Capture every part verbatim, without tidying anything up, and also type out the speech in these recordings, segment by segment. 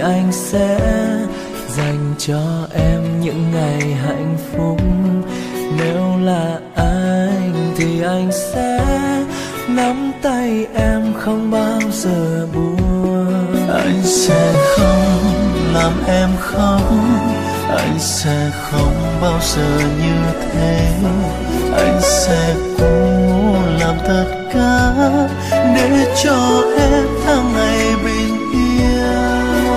anh sẽ dành cho em những ngày hạnh phúc. Nếu là anh thì anh sẽ nắm tay em không bao giờ buông. Anh sẽ không làm em khóc, anh sẽ không bao giờ như thế. Anh sẽ cố làm tất cả để cho em tháng ngày bình yên.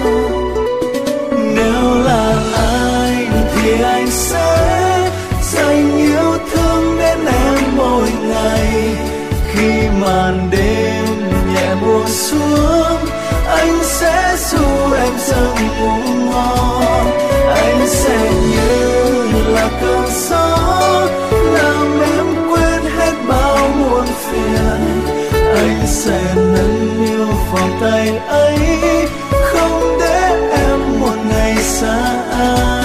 Nếu là anh thì anh sẽ dành yêu thương đến em mỗi ngày. Khi màn đêm nhẹ buông xuống, anh sẽ ru em giấc ngủ ngon. Anh sẽ như là cơn gió làm em quên hết bao muộn phiền. Anh sẽ nâng niu vòng tay ấy, không để em một ngày xa anh.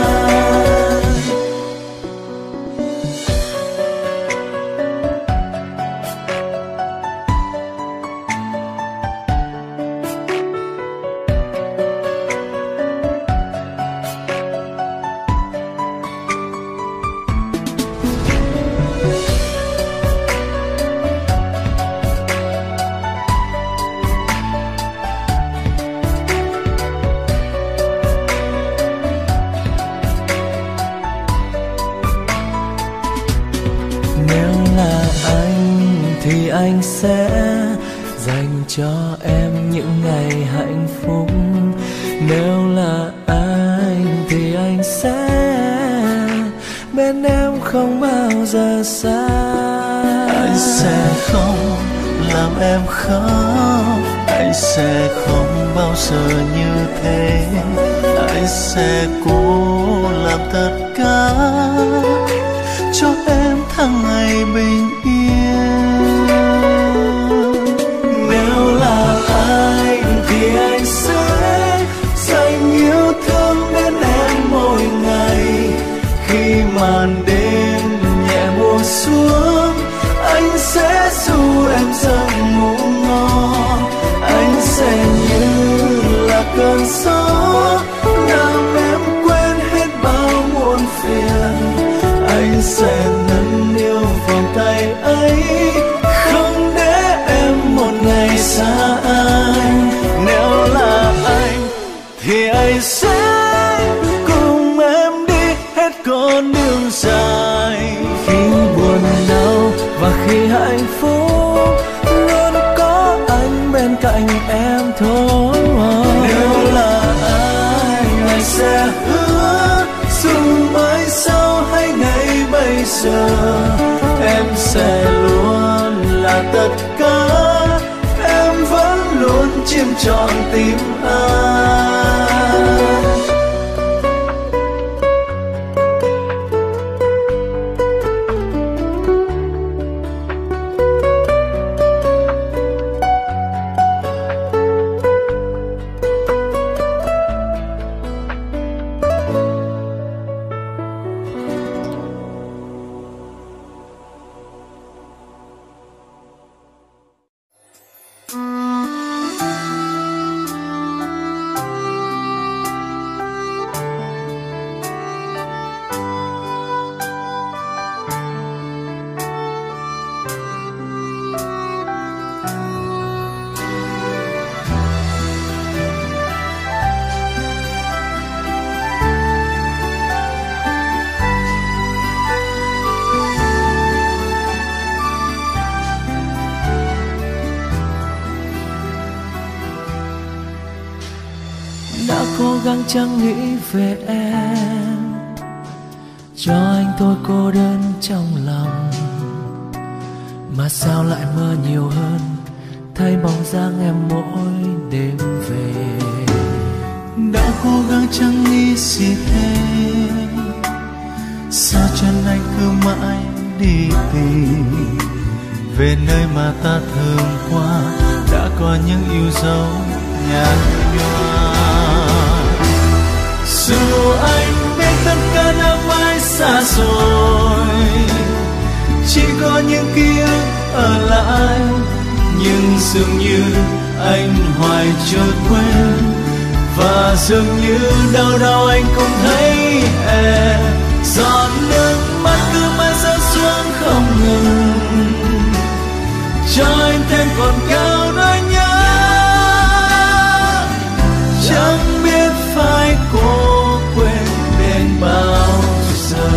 Anh sẽ dành cho em những ngày hạnh phúc. Nếu là anh thì anh sẽ bên em không bao giờ xa. Anh sẽ không làm em khóc, anh sẽ không bao giờ như thế. Anh sẽ cố làm tất cả cho em tháng ngày bình yên. Nếu là anh thì anh sẽ dành yêu thương đến em mỗi ngày. Khi màn đêm nhẹ buông xuống, anh sẽ ru em giấc ngủ ngon. Anh sẽ như là cơn gió làm em quên hết bao muộn phiền. Anh sẽ nâng niu vòng tay ấy, không để em một ngày xa anh. Nếu là anh thì anh sẽ cùng em đi hết con đường dài. Khi buồn đau và khi hạnh phúc, luôn có anh bên cạnh em thôi. Nếu là anh, anh sẽ hứa dù mai sau hay ngày bây giờ, em sẽ luôn là tất cả. Em vẫn luôn chiếm trọn tim anh. Cố gắng chẳng nghĩ về em, cho anh tôi cô đơn trong lòng. Mà sao lại mơ nhiều hơn, thấy bóng dáng em mỗi đêm về. Đã cố gắng chẳng nghĩ gì thêm, sao chân anh cứ mãi đi tìm về nơi mà ta thường qua, đã có những yêu dấu nhạt nhòa. Dù anh biết tất cả đã mãi xa rồi, chỉ có những ký ức ở lại, nhưng dường như anh hoài chưa quên và dường như đâu đâu anh cũng thấy em. Giọt nước mắt cứ mãi rơi xuống không ngừng, cho anh thêm còn cao nỗi nhớ. Chẳng biết phải cố quên đến bao giờ.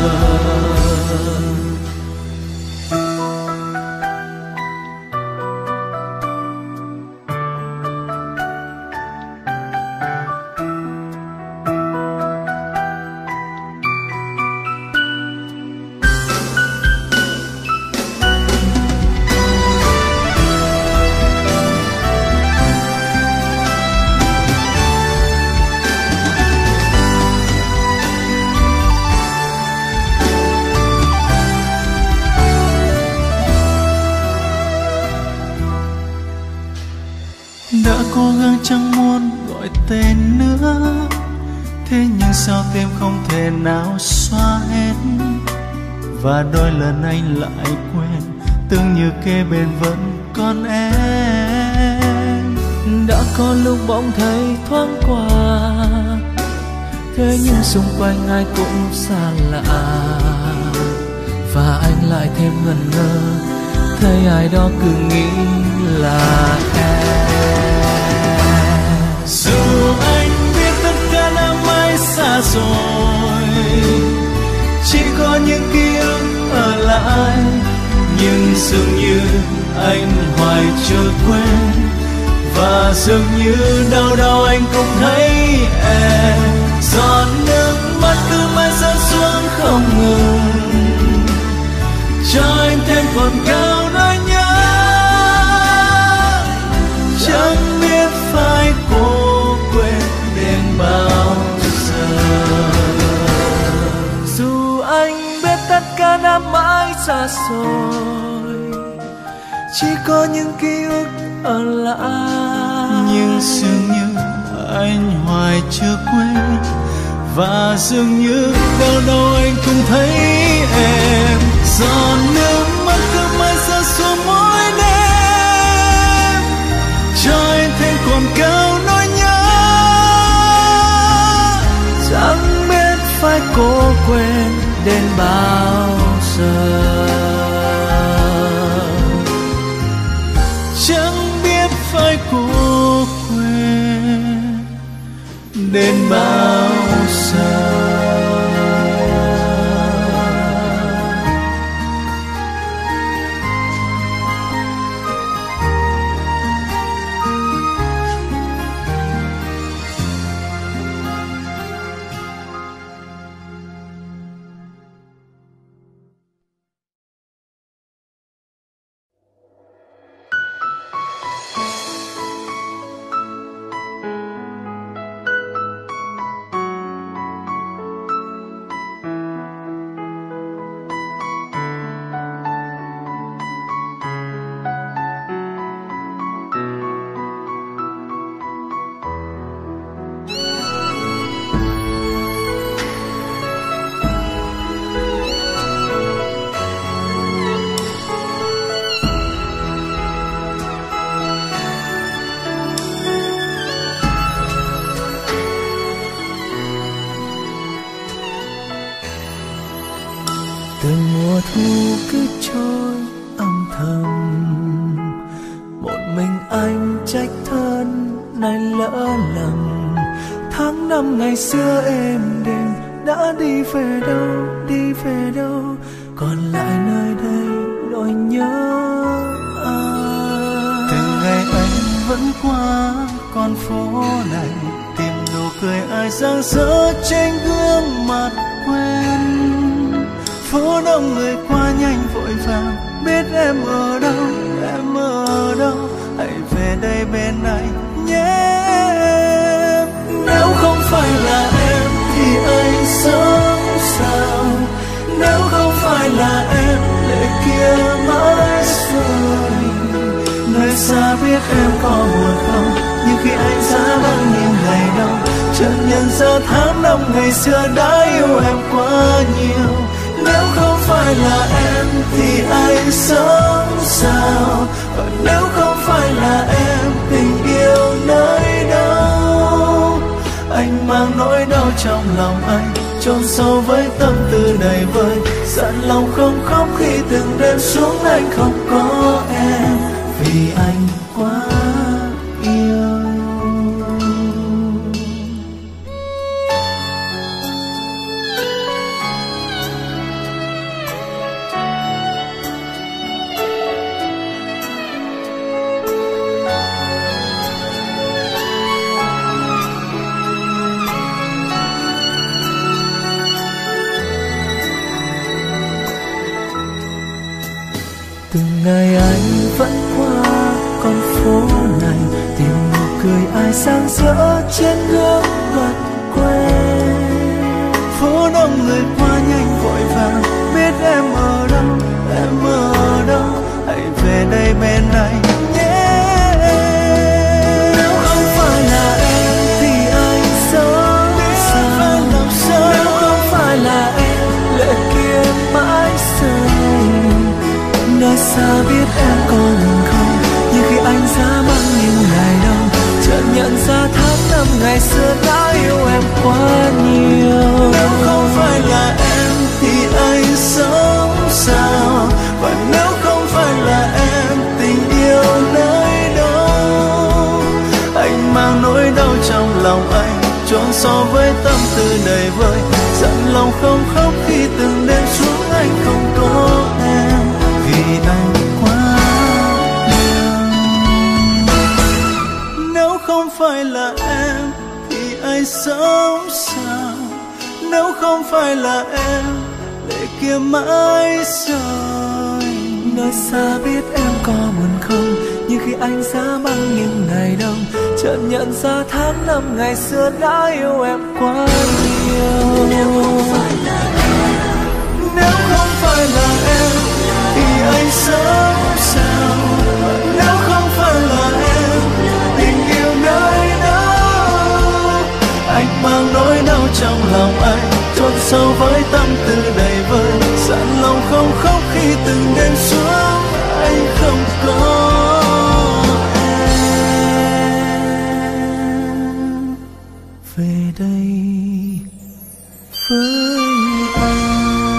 Đã cố gắng chẳng muốn gọi tên nữa, thế nhưng sao tim không thể nào xóa hết. Và đôi lần anh lại quên, tưởng như kế bên vẫn còn em. Đã có lúc bỗng thấy thoáng qua, thế nhưng xung quanh ai cũng xa lạ. Và anh lại thêm ngẩn ngơ, thấy ai đó cứ nghĩ là em. Dù anh biết tất cả đã mãi xa rồi, chỉ có những ký ức ở lại, nhưng dường như anh hoài chưa quên. Và dường như đâu đâu anh cũng thấy em. Giọt nước mắt cứ mãi rơi xuống không ngừng, cho anh thêm còn cao nỗi nhớ. Chẳng biết phải cố quên đến bao giờ. Dù anh biết tất cả đã mãi xa rồi, chỉ có những ký ức ở lại, nhưng dường như anh hoài chưa quên. và dường như đâu đâu anh cũng thấy em. Giọt nước mắt cứ mãi rơi xuống mỗi đêm, cho anh thêm còn cao nỗi nhớ. Chẳng biết phải cố quên đến bao giờ, chẳng biết phải cố quên đến bao giờ. Từng mùa thu cứ trôi âm thầm, một mình anh trách thân này lỡ lầm. Tháng năm ngày xưa êm đềm đã đi về đâu, đi về đâu, còn lại nơi đây nỗi nhớ ai. Từng ngày anh vẫn qua con phố này, tìm nụ cười ai sáng rỡ trên gương mặt quen. Phố đông người qua nhanh vội vàng, biết em ở đâu, em ở đâu, hãy về đây bên anh nhé em. Nếu không phải là em thì anh sống sao? Nếu không phải là em lệ kia mãi rơi. Nơi xa biết em có buồn không, nhưng khi anh xa vắng những ngày đông, chợt nhận ra tháng năm ngày xưa đã yêu em quá nhiều. Nếu không phải là em thì anh sống sao? Và nếu không phải là em, tình yêu nơi đâu? anh mang nỗi đau trong lòng anh, chôn sâu với tâm tư đầy vơi. Dặn lòng không khóc khi từng đêm xuống anh không có em, vì anh quá yêu. Từng ngày anh vẫn qua con phố này, tìm nụ cười ai sáng rỡ trên gương mặt quen. Phố đông người qua nhanh vội vàng, biết em ở đâu, em ở đâu, hãy về đây bên anh nhé. Nếu không phải là em thì anh sống sao? Nếu không phải là em, lệ kia mãi rơi. Nơi xa biết em còn không, như khi anh ra mang những ngày đông, chợt nhận ra tháng năm ngày xưa đã yêu em quá nhiều. Nếu không phải là em thì anh sống sao? Và nếu không phải là em, tình yêu nơi đâu? Anh mang nỗi đau trong lòng anh, chôn sâu với tâm tư đầy vơi. Dặn lòng không khóc khi từng đêm xuống anh không có em, vì anh quá yêu. Nếu không phải là em thì anh sống sao? Nếu không phải là em, lệ kia mãi rơi. Nơi xa biết em có buồn không, như khi anh ra mang những ngày đông, chợt nhận ra tháng năm ngày xưa đã yêu em quá nhiều. Nếu không phải là em, nếu không phải là em thì anh sống sao? Nếu không phải là em, tình yêu nơi đâu? Anh mang nỗi đau trong lòng anh, chôn sâu với tâm tư đầy vơi. Dặn lòng không khóc khi từng đêm xuống anh không có em. về đây với anh.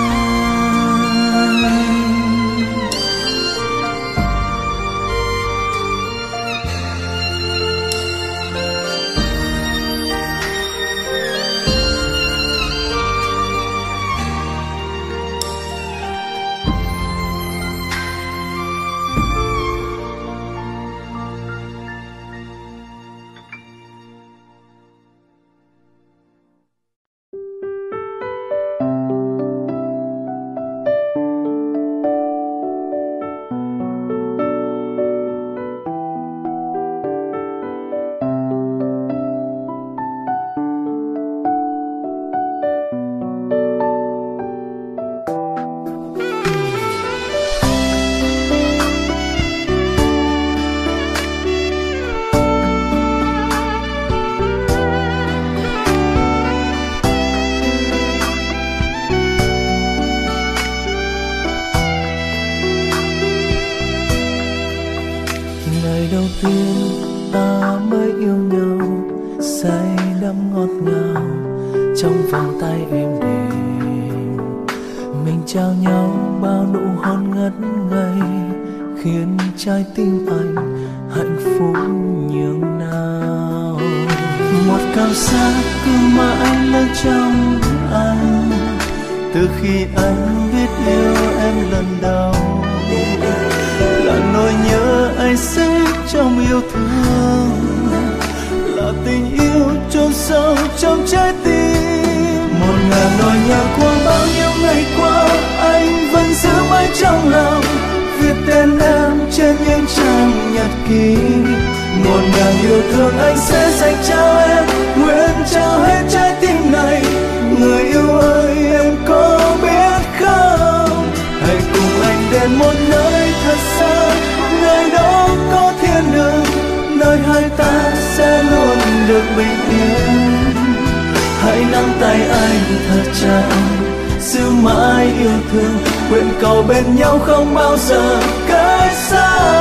đầu tiên ta mới yêu nhau, say đắm ngọt ngào trong vòng tay êm đềm. Mình trao nhau bao nụ hôn ngất ngây, khiến trái tim anh hạnh phúc nhường nào. Một cảm giác cứ mãi nơi trong anh, từ khi anh biết yêu em lần đầu, là nỗi nhớ anh xếp trong yêu thương, là tình yêu chôn sâu trong trái tim. Một ngàn nỗi nhớ qua bao nhiêu ngày qua, anh vẫn giữ mãi trong lòng, viết tên em trên những trang nhật ký. Một ngàn yêu thương anh sẽ dành cho em, nguyện trao hết trái tim này. Người yêu ơi em có biết không, hãy cùng anh đến một nơi thật xa, nơi đó có thiên đường, nơi hai ta sẽ luôn được bình yên. Hãy nắm tay anh thật chặt, giữ mãi yêu thương, nguyện cầu bên nhau không bao giờ cách xa.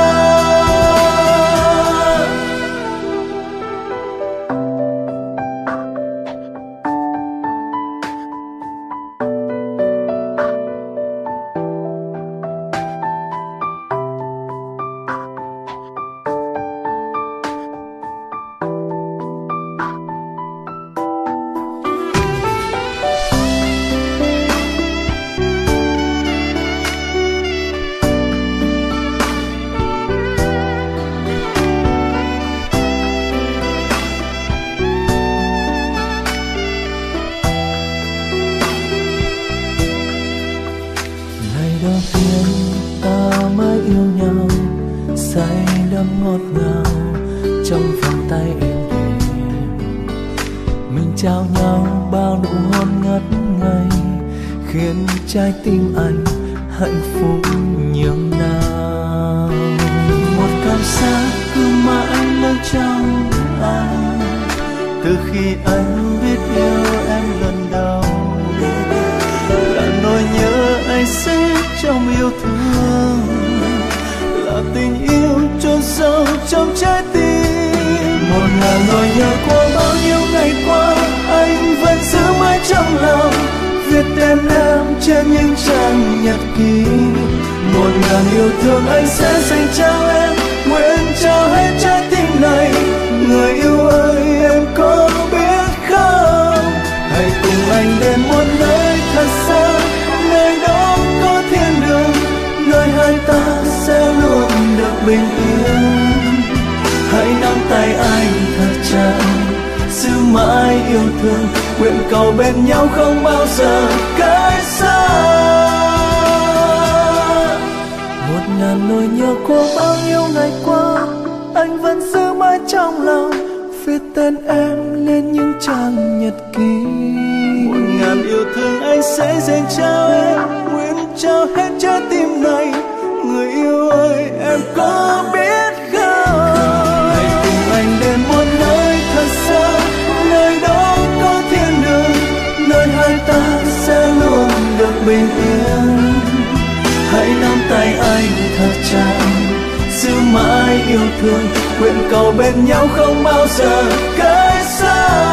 yêu nhau say đắm ngọt ngào trong vòng tay êm đềm. Mình trao nhau bao nụ hôn ngất ngây khiến trái tim anh hạnh phúc nhường nào. Một cảm giác cứ mãi nâng trong anh từ khi anh biết yêu em lần đầu, là nỗi nhớ anh sẽ trong yêu thương, là tình yêu chôn sâu trong trái tim. Một ngàn nỗi nhớ qua bao nhiêu ngày qua anh vẫn giữ mãi trong lòng, viết tên em trên những trang nhật ký. Một ngàn yêu thương anh sẽ dành cho em, nguyện trao hết trái tim này. Người yêu ơi em có biết không, hãy cùng anh đến một nơi thật xa, nơi đó có thiên đường, nơi hai ta sẽ luôn được bình yên. Hãy nắm tay anh thật chặt, giữ mãi yêu thương, nguyện cầu bên nhau không bao giờ cách xa. Một ngàn nỗi nhớ của bao nhiêu ngày qua anh vẫn giữ mãi trong lòng, viết tên em lên những trang nhật ký. Một ngàn yêu thương anh sẽ dành cho em, nguyện trao hết trái tim này. Người yêu ơi em có biết không, hãy cùng anh đến một nơi thật xa, nơi đó có thiên đường, nơi hai ta sẽ luôn được bình yên. Hãy nắm tay anh thật chặt, giữ mãi yêu thương, nguyện cầu bên nhau không bao giờ cách xa.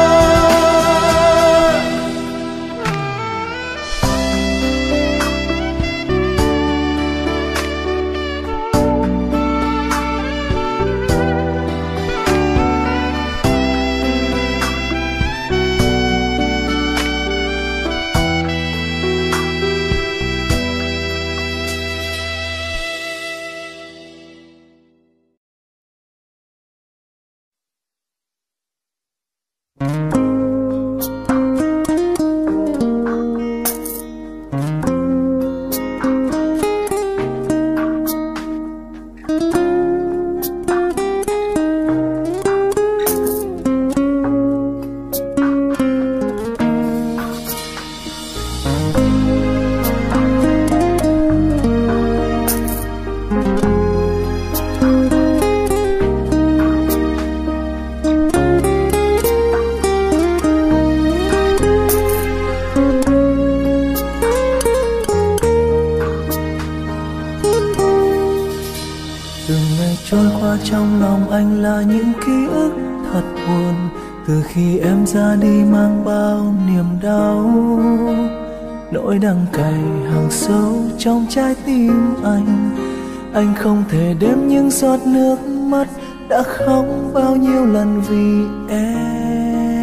Trong lòng anh là những ký ức thật buồn, từ khi em ra đi mang bao niềm đau. Nỗi đắng cay hằn sâu trong trái tim anh, anh không thể đếm những giọt nước mắt đã khóc bao nhiêu lần vì em.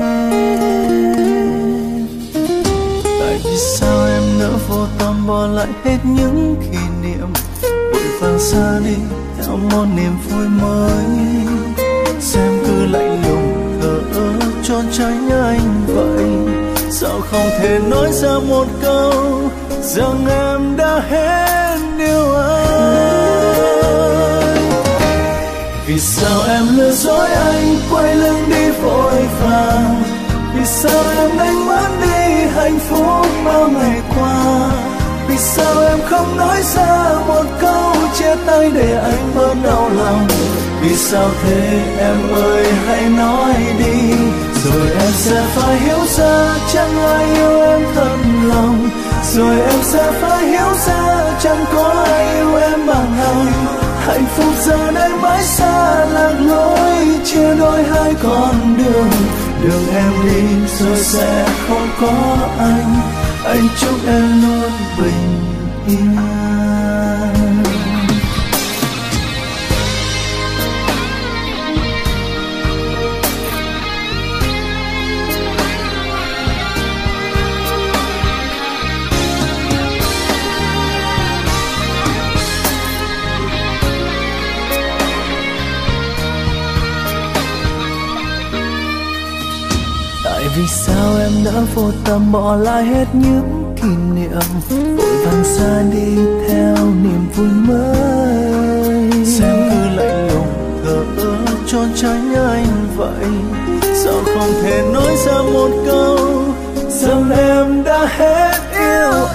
Tại vì sao em nỡ vô tâm bỏ lại hết những kỷ niệm, vội vàng xa đi theo một niềm vui mới. Xem cứ lạnh lùng thờ ơ trốn tránh anh vậy, sao không thể nói ra một câu rằng em đã hết yêu anh. Vì sao em lừa dối anh quay lưng đi vội vàng, vì sao em đánh mất đi hạnh phúc bao ngày qua. Vì sao em không nói ra một câu chia tay để anh bớt đau lòng. Vì sao thế em ơi hãy nói đi, rồi em sẽ phải hiểu ra chẳng ai yêu em thật lòng. Rồi em sẽ phải hiểu ra chẳng có ai yêu em bằng anh. Hạnh phúc giờ đây mãi xa lạc lối, chia đôi hai con đường. Đường em đi rồi sẽ không có anh, anh chúc em luôn bình yên. Vì sao em đã vô tâm bỏ lại hết những kỷ niệm, vội vàng xa đi theo niềm vui mới. không thể nói ra một câu rằng em đã hết yêu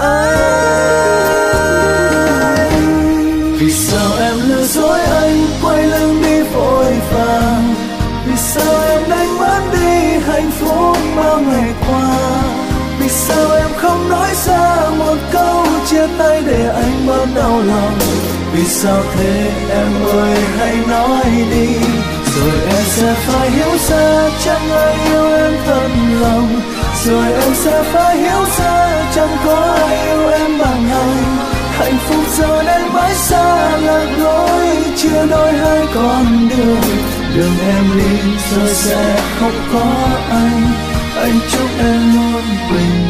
anh. Vì sao em lừa dối anh, quay lưng đi vội vàng? Vì sao em đánh mất đi hạnh phúc bao ngày qua? Vì sao em không nói ra một câu chia tay để anh bớt đau lòng? Vì sao thế em ơi, hãy nói đi, rồi em sẽ phải hiểu ra chẳng ai yêu em thật lòng. Rồi em sẽ phải hiểu ra chẳng có ai yêu em bằng anh. Hạnh phúc giờ đây mãi xa lạc lối, chia đôi hai con đường. Đường em đi rồi sẽ không có anh. Anh chúc em luôn bình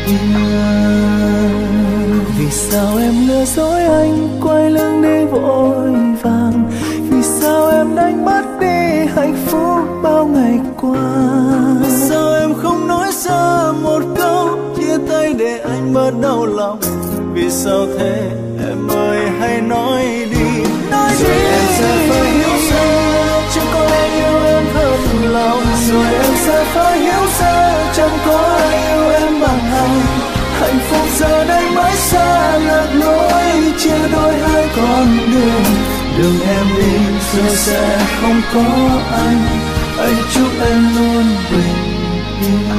yên. Vì sao em lừa dối anh, quay lưng đi vội vàng? Vì sao em đánh mất đi hạnh phúc bao ngày qua? Vì sao em không nói ra một câu chia tay để anh bớt đau lòng? Vì sao thế em ơi, hãy nói đi, nói rồi đi. Em sẽ phải hiểu ra chẳng có ai yêu em thật lòng. Rồi em sẽ phải hiểu ra chẳng có ai yêu em bằng anh. Hạnh phúc giờ đây mãi xa lạc lối, chia đôi hai con đường. Đường em đi rồi sẽ không có anh. Anh chúc em luôn bình yên.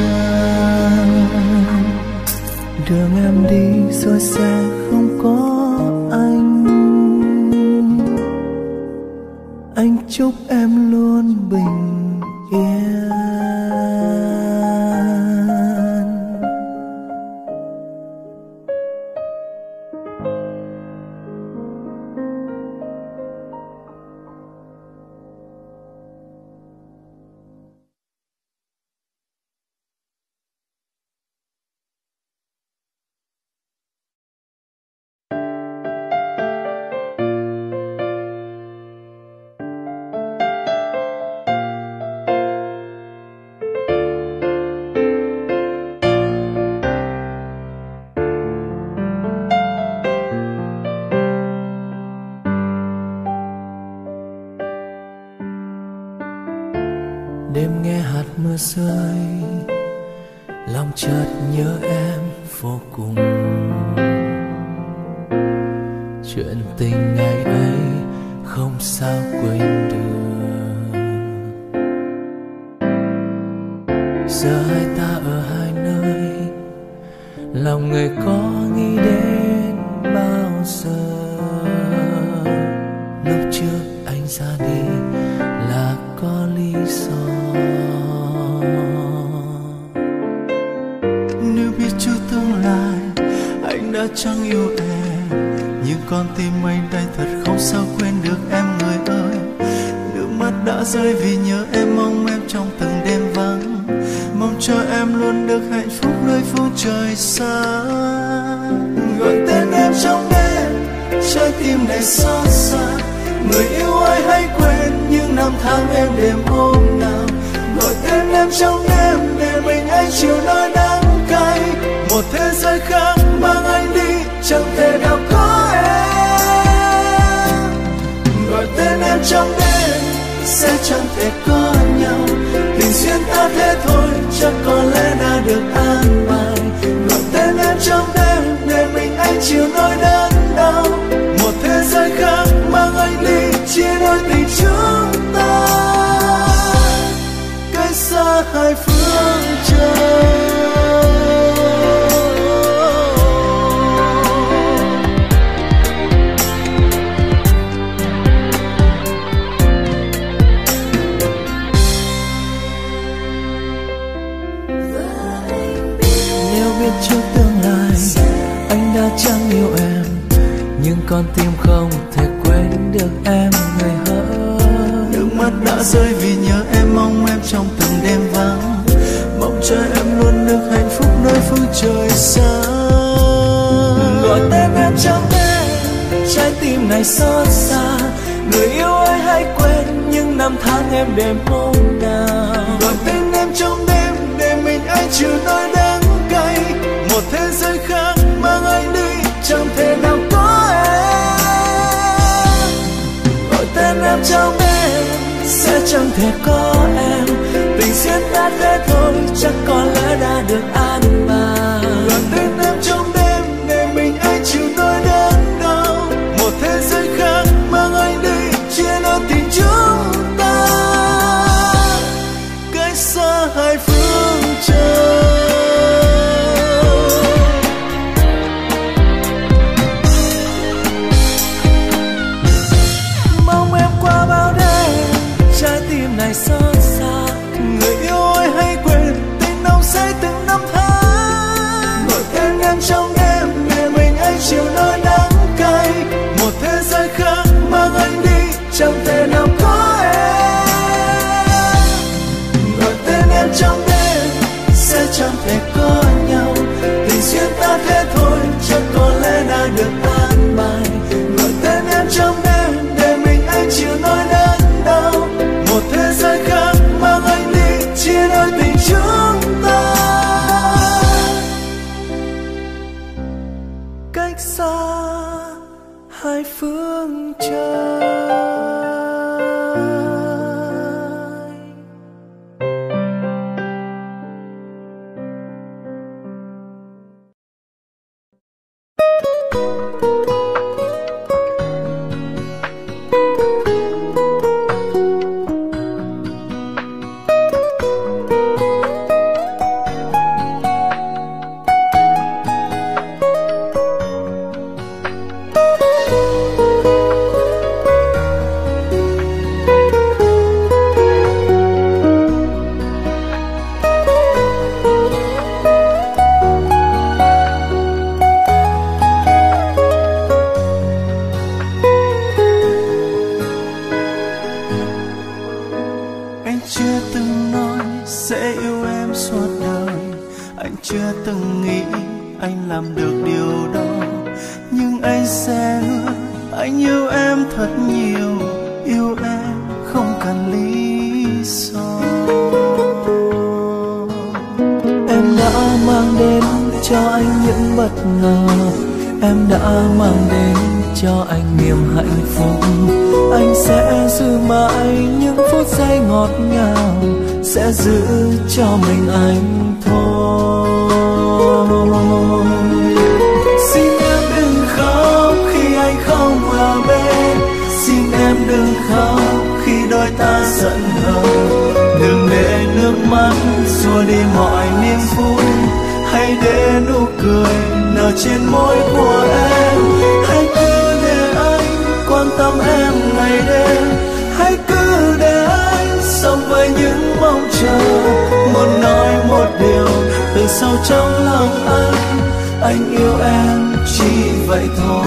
Đường em đi rồi sẽ không có anh. Anh chúc em luôn bình yên. Đêm nghe hạt mưa rơi, lòng chợt nhớ em vô cùng. Chuyện tình ngày ấy không sao quên được. Giờ hai ta ở hai nơi, lòng người có nghĩ đến bao giờ? Lúc trước anh ra đi là có lý do. Nếu biết trước tương lai anh đã chẳng yêu em, nhưng con tim anh đây thật không sao quên được em người ơi. Nước mắt đã rơi vì nhớ em, mong em trong từng đêm vắng. Mong cho em luôn được hạnh phúc nơi phương trời xa. Gọi tên em trong đêm, trái tim này xót xa. Người yêu ơi hãy quên những năm tháng em đêm hôm nào. Gọi tên em trong đêm để mình anh chịu nỗi đắng cay. Một thế giới khác mang anh đi, chẳng thể nào có em. Gọi tên em trong đêm sẽ chẳng thể có nhau. Tình duyên ta thế thôi, chắc có lẽ đã được an bài. Gọi tên em trong đêm để mình anh chịu nỗi đớn đau. Một thế giới khác mang anh đi, chia đôi tình chúng ta cách xa hai phương trời. Nếu biết trước tương lai anh đã chẳng yêu em, nhưng con tim không thể quên được em người hỡi. Nước mắt đã rơi vì nhớ em, mong em trong từng đêm vắng. Mong cho em luôn được hạnh phúc nơi phương trời xa. Gọi tên em trong đêm, trái tim này xót xa. Người yêu ơi hãy quên những năm tháng em đêm hôm nào. Gọi tên em trong đêm để mình anh chịu nỗi đắng cay. Một thế giới khác mang anh đi, chẳng thể nào có em. Gọi tên em trong đêm sẽ chẳng thể có em. Tình duyên ta thế thôi, chắc có lẽ đã được an bài. Gọi tên em trong đêm để mình anh chịu nỗi đớn đau. Một thế giới khác mang anh đi chia đôi tình chúng ta, cách xa hai phương trời. Mong em qua bao đêm, trái tim này xót xa. Người yêu ơi hãy quên tình nồng say từng năm tháng. Gọi tên em trong đêm để mình anh chịu nỗi đắng cay. Một thế giới khác mang anh đi, chẳng thể nào có em. Gọi tên em trong đêm sẽ chẳng thể có nhau. Tình duyên ta thế thôi, chắc có lẽ đã được an bài. Gọi tên em trong đêm để mình anh chịu nỗi đớn đau. Một thế giới khác mang anh đi chia đôi tình chúng ta, cách xa hai phương trời. Anh chưa từng nói sẽ yêu em suốt đời. Anh chưa từng nghĩ anh làm được điều đó. Nhưng anh sẽ hứa anh yêu em thật nhiều. Yêu em không cần lý do. Em đã mang đến cho anh những bất ngờ. Em đã mang đến cho anh niềm hạnh phúc. Anh sẽ giữ mãi những phút giây ngọt ngào, sẽ giữ cho mình anh thôi. Xin em đừng khóc khi anh không ở bên. Xin em đừng khóc khi đôi ta giận hờn. Đừng để nước mắt xua đi mọi niềm vui. Hãy để nụ cười nở trên môi của em. Hãy cứ để anh quan tâm em ngày đêm. Hãy cứ để anh sống với những mong chờ. Muốn nói một điều từ sâu trong lòng anh. Anh yêu em chỉ vậy thôi.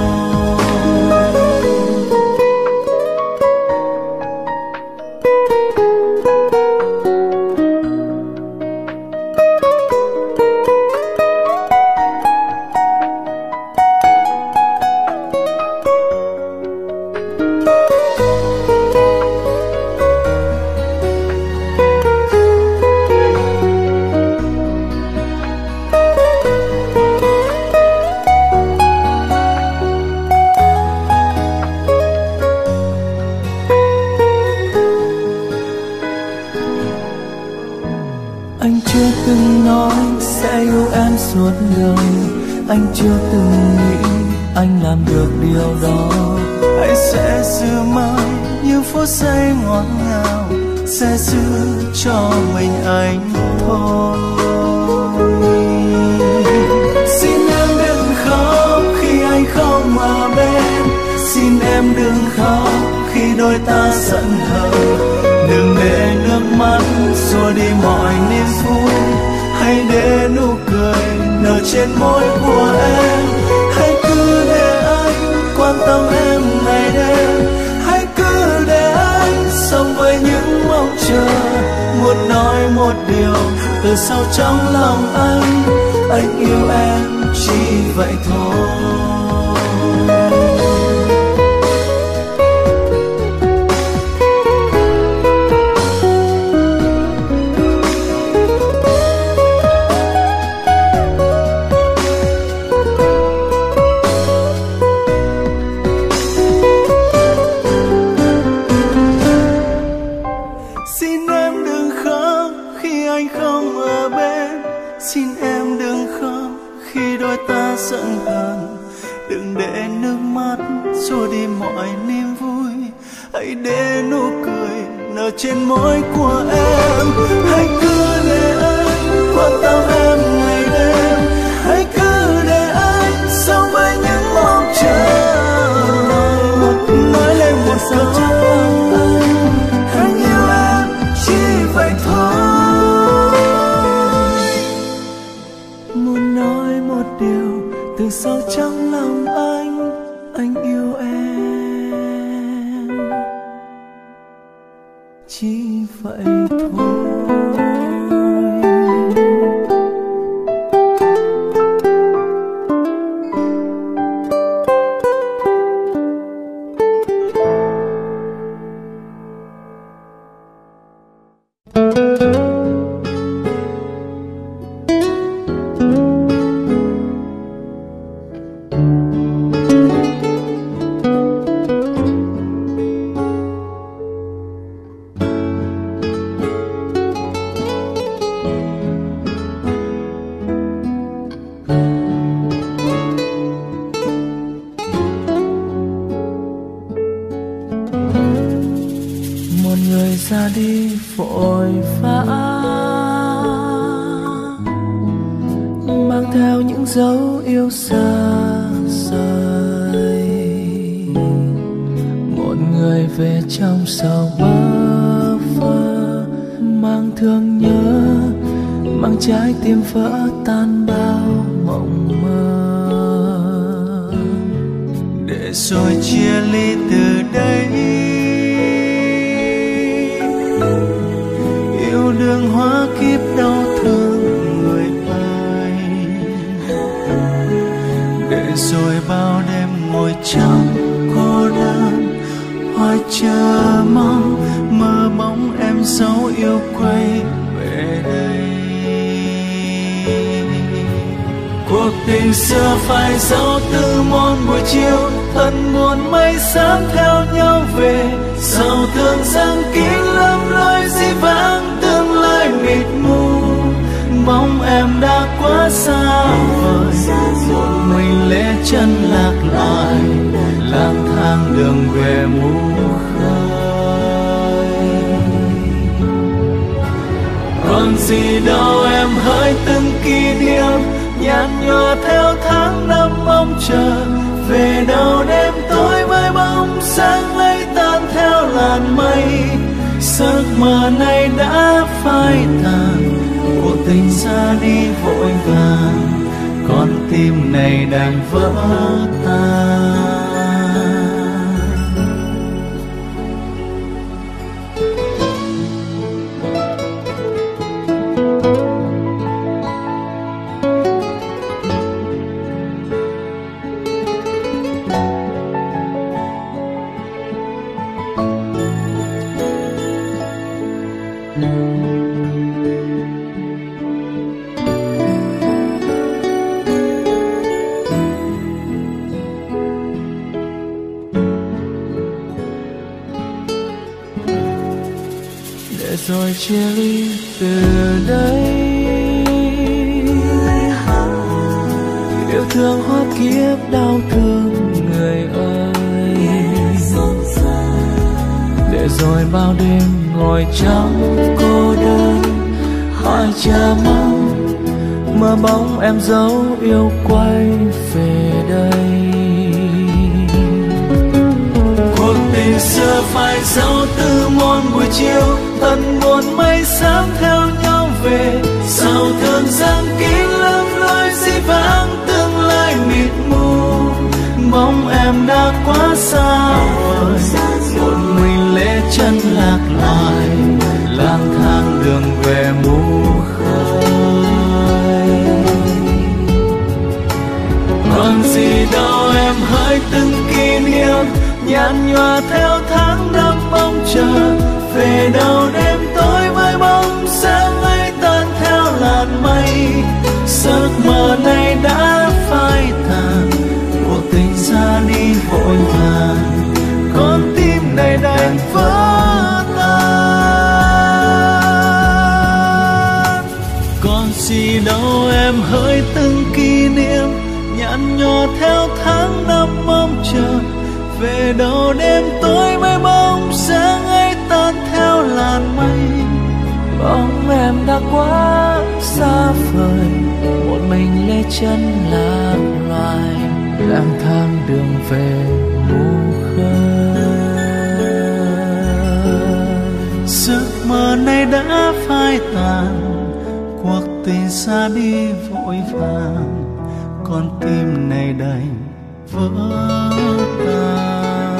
Anh chưa từng nói sẽ yêu em suốt đời. Anh chưa từng nghĩ anh làm được điều đó. Anh sẽ giữ mãi những phút giây ngọt ngào, sẽ giữ cho mình anh thôi. Xin em đừng khóc khi anh không ở bên. Xin em đừng khóc khi đôi ta giận hờn. Đừng để nước mắt xua đi mọi niềm vui. Hãy để nụ cười nở trên môi của em. Hãy cứ để anh quan tâm em ngày đêm. Hãy cứ để anh sống với những mong chờ. Muốn nói một điều từ sâu trong lòng anh. Anh yêu em chỉ vậy thôi. Xin em đừng khóc lại niềm vui. Hãy để nụ cười nở trên môi của em. Hãy cứ để anh quan tâm em ngày đêm. Hãy cứ để anh sống với những mong chờ. Nói lên một câu trong lòng anh, anh yêu em chỉ vậy thôi. Muốn nói một điều từ sâu trong lòng anh, anh yêu em chỉ vậy thôi. Ra đi vội vã, mang theo những dấu yêu xa rời. Một người về trong sầu bơ vơ, mang thương nhớ, mang trái tim vỡ tan bao mộng mơ. Để rồi chia ly từ đây, đường hóa kiếp đau thương người ơi. Để rồi bao đêm ngồi trong cô đơn, hoài chờ mong mơ bóng em dấu yêu quay về đây. Cuộc tình xưa phải dấu từ một buổi chiều, thân buồn mây xám theo nhau về. Sầu thương rằng kín lắm lối dĩ vãng, tương lai mịt mù. Bóng em đã quá xa vời, một mình lẽ chân lạc loài, lang thang đường về mù khơi. Còn gì đâu em hỡi từng kỷ niệm, nhạt nhòa theo tháng năm mong chờ. Về đâu đêm tối với bóng sáng ấy tan theo làn mây. Giấc mơ này đã phai tàn, cuộc tình ra đi vội vàng, con tim này đành vỡ tan. Rồi chia ly từ đây, yêu thương hóa kiếp đau thương người ơi. Để rồi bao đêm ngồi trong cô đơn, hỏi chờ mong mơ bóng em dấu yêu quay về đây. Cuộc tình xưa phải dấu từ một buổi chiều, thân buồn mây xám theo nhau về. Sầu thương rằng kín lắm lối dĩ vãng, tương lai mịt mù. Bóng em đã quá xa vời, một mình lẽ chân lạc loài, lang thang đường về mù khơi. Còn gì đâu em hỡi từng kỷ niệm, nhạt nhòa theo tháng năm mong chờ. Về đâu đêm tối với bóng sáng ấy tan theo làn mây. Giấc mơ này đã phai tàn, cuộc tình ra đi vội vàng, con tim này đành vỡ tan. Còn gì đâu em hỡi từng kỷ niệm, nhạt nhòa theo tháng năm mong chờ. về đâu đêm tối mấy bóng sáng ấy tan theo làn mây. Bóng em đã quá xa vời, một mình lê chân lạc loài, lang thang đường về mù khơi. Giấc mơ này đã phai tàn, cuộc tình xa đi vội vàng, con tim này đành vỡ tan.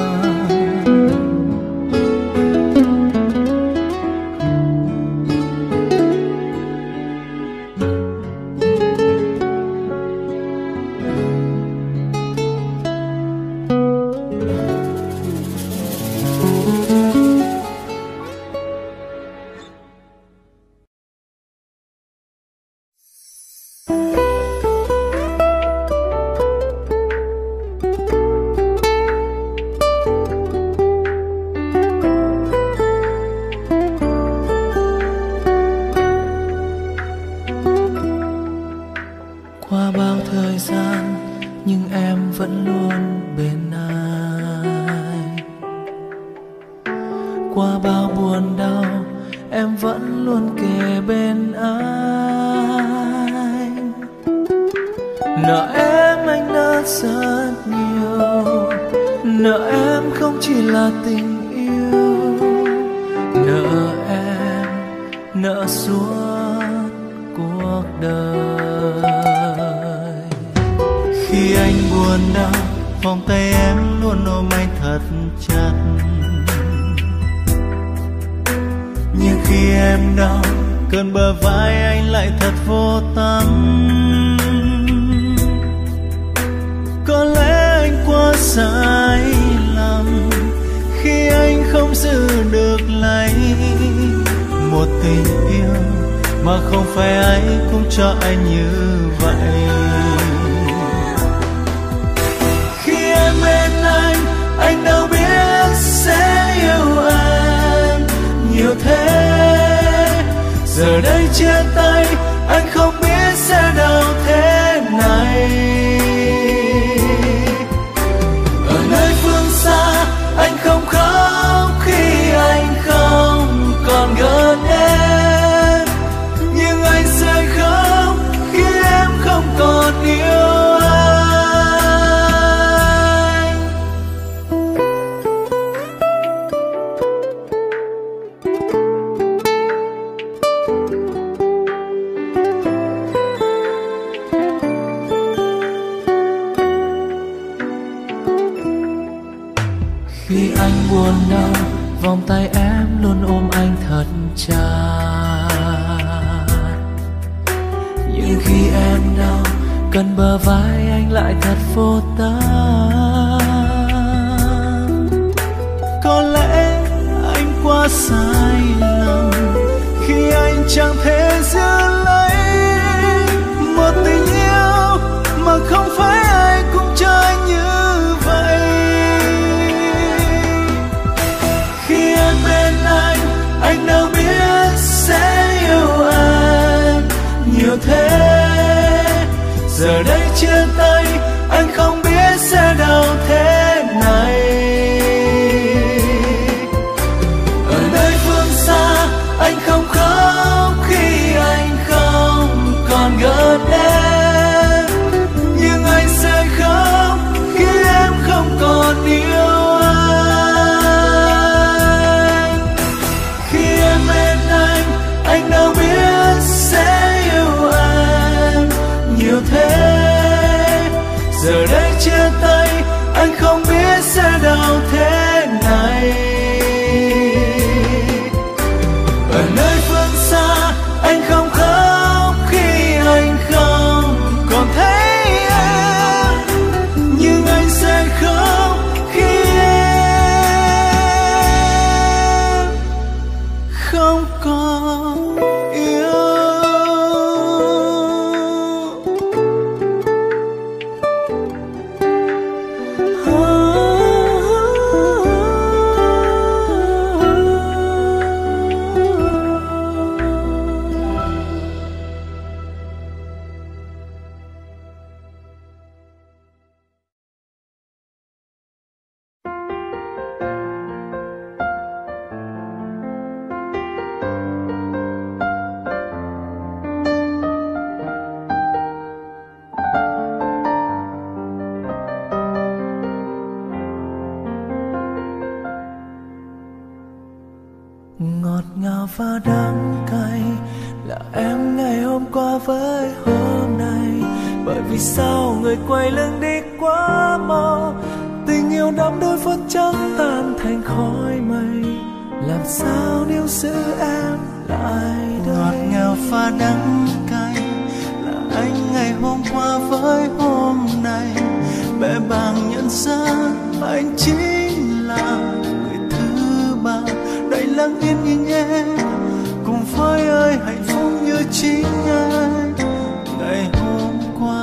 Qua bao thời gian nhưng em vẫn luôn bên anh. Qua bao buồn đau em vẫn luôn kề bên anh. Nợ em anh đã rất nhiều, nợ em không chỉ là tình yêu, nợ em nợ suốt cuộc đời. Khi anh buồn đau, vòng tay em luôn ôm anh thật chặt. Nhưng khi em đau, cơn bờ vai anh lại thật vô tâm. Có lẽ anh quá sai lầm khi anh không giữ được lấy một tình yêu mà không phải ai cũng cho anh như vậy. Khi em bên anh, anh đâu biết sẽ yêu em nhiều thế. Giờ đây chia tay, anh không biết sẽ đau thế này. Ở nơi phương xa, anh không khóc khi anh không còn gần em, nhưng anh sẽ khóc khi em không còn yêu anh. Khi anh buồn đau, vòng tay em luôn ôm anh thật chặt. Nhưng khi em đau, cần bờ vai anh lại thật vô tâm. Có lẽ anh quá sai lầm khi anh chẳng thể giữ lấy một tình yêu mà không phải ai cũng cho anh như vậy. Khi em bên anh, anh đâu biết sẽ yêu em nhiều thế. Giờ đây chia tay, anh không biết sẽ đau thế này. Ở nơi phương xa, anh không khóc khi anh không còn gần em, nhưng anh sẽ khóc khi em không còn yêu anh. Khi em bên anh, anh đâu biết sẽ yêu em nhiều thế. Giờ đây chia tay, anh không Ngọt ngào và đắng cay là em ngày hôm qua với hôm nay. Bởi vì sao người quay lưng đi quá mau, tình yêu đắm đuối phút chốc tan thành khói mây. Làm sao níu giữ em lại đây? Ngọt ngào và đắng cay là anh ngày hôm qua với hôm nay. Bẽ bàng nhận ra anh chính là người thứ ba, đầy lặng yên nhìn em cùng với ơi hạnh phúc như chính anh ngày hôm qua.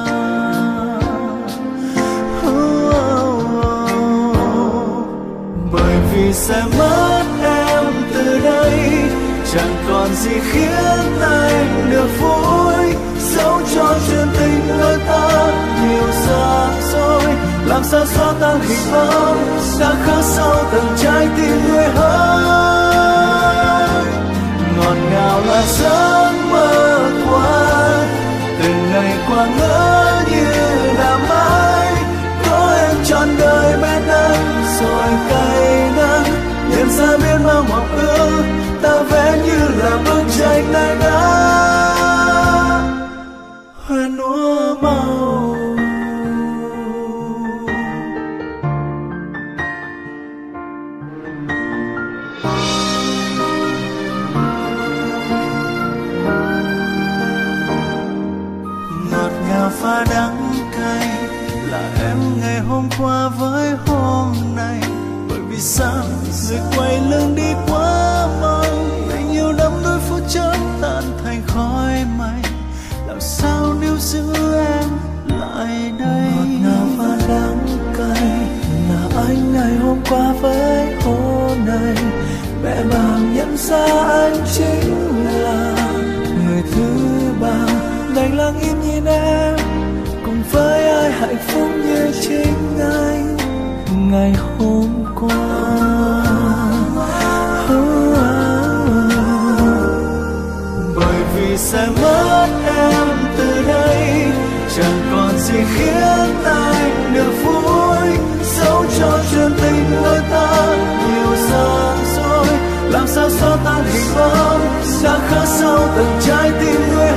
Oh, oh, oh. Bởi vì sẽ mất em từ đây, chẳng còn gì khiến anh được vui. Dẫu cho chuyện tình đôi ta nhiều xa xôi, làm sao xóa tan hình bóng đã khắc sâu tầng trái tim người hỡi. Ngọt ngào là giấc mơ qua, từng ngày qua ngỡ như là mãi. Có em trọn đời bên anh rồi cay đắng, nhận ra biết bao mộng ước ta vẽ như là bức tranh nay đã hoen úa màu. Ngọt ngào và đắng cay là em ngày hôm qua với hôm nay. Bởi vì sao người quay lưng đi quá mau, tình yêu đắm đuối phút chốc tan thành khói mây. Làm sao níu giữ em lại đây? Ngọt ngào và đắng cay là anh ngày hôm qua với hôm nay. Mẹ bàng nhận ra anh chính là người thứ ba, đành lặng im nhìn em cùng với ai hạnh phúc như chính anh ngày hôm qua. Oh, oh, oh. Bởi vì sẽ mất em từ đây, chẳng còn gì khiến anh được vui. Dẫu cho chuyện tình đôi ta nhiều xa xôi, làm sao xóa tan hình bóng đã khắc sâu tầng trái tim người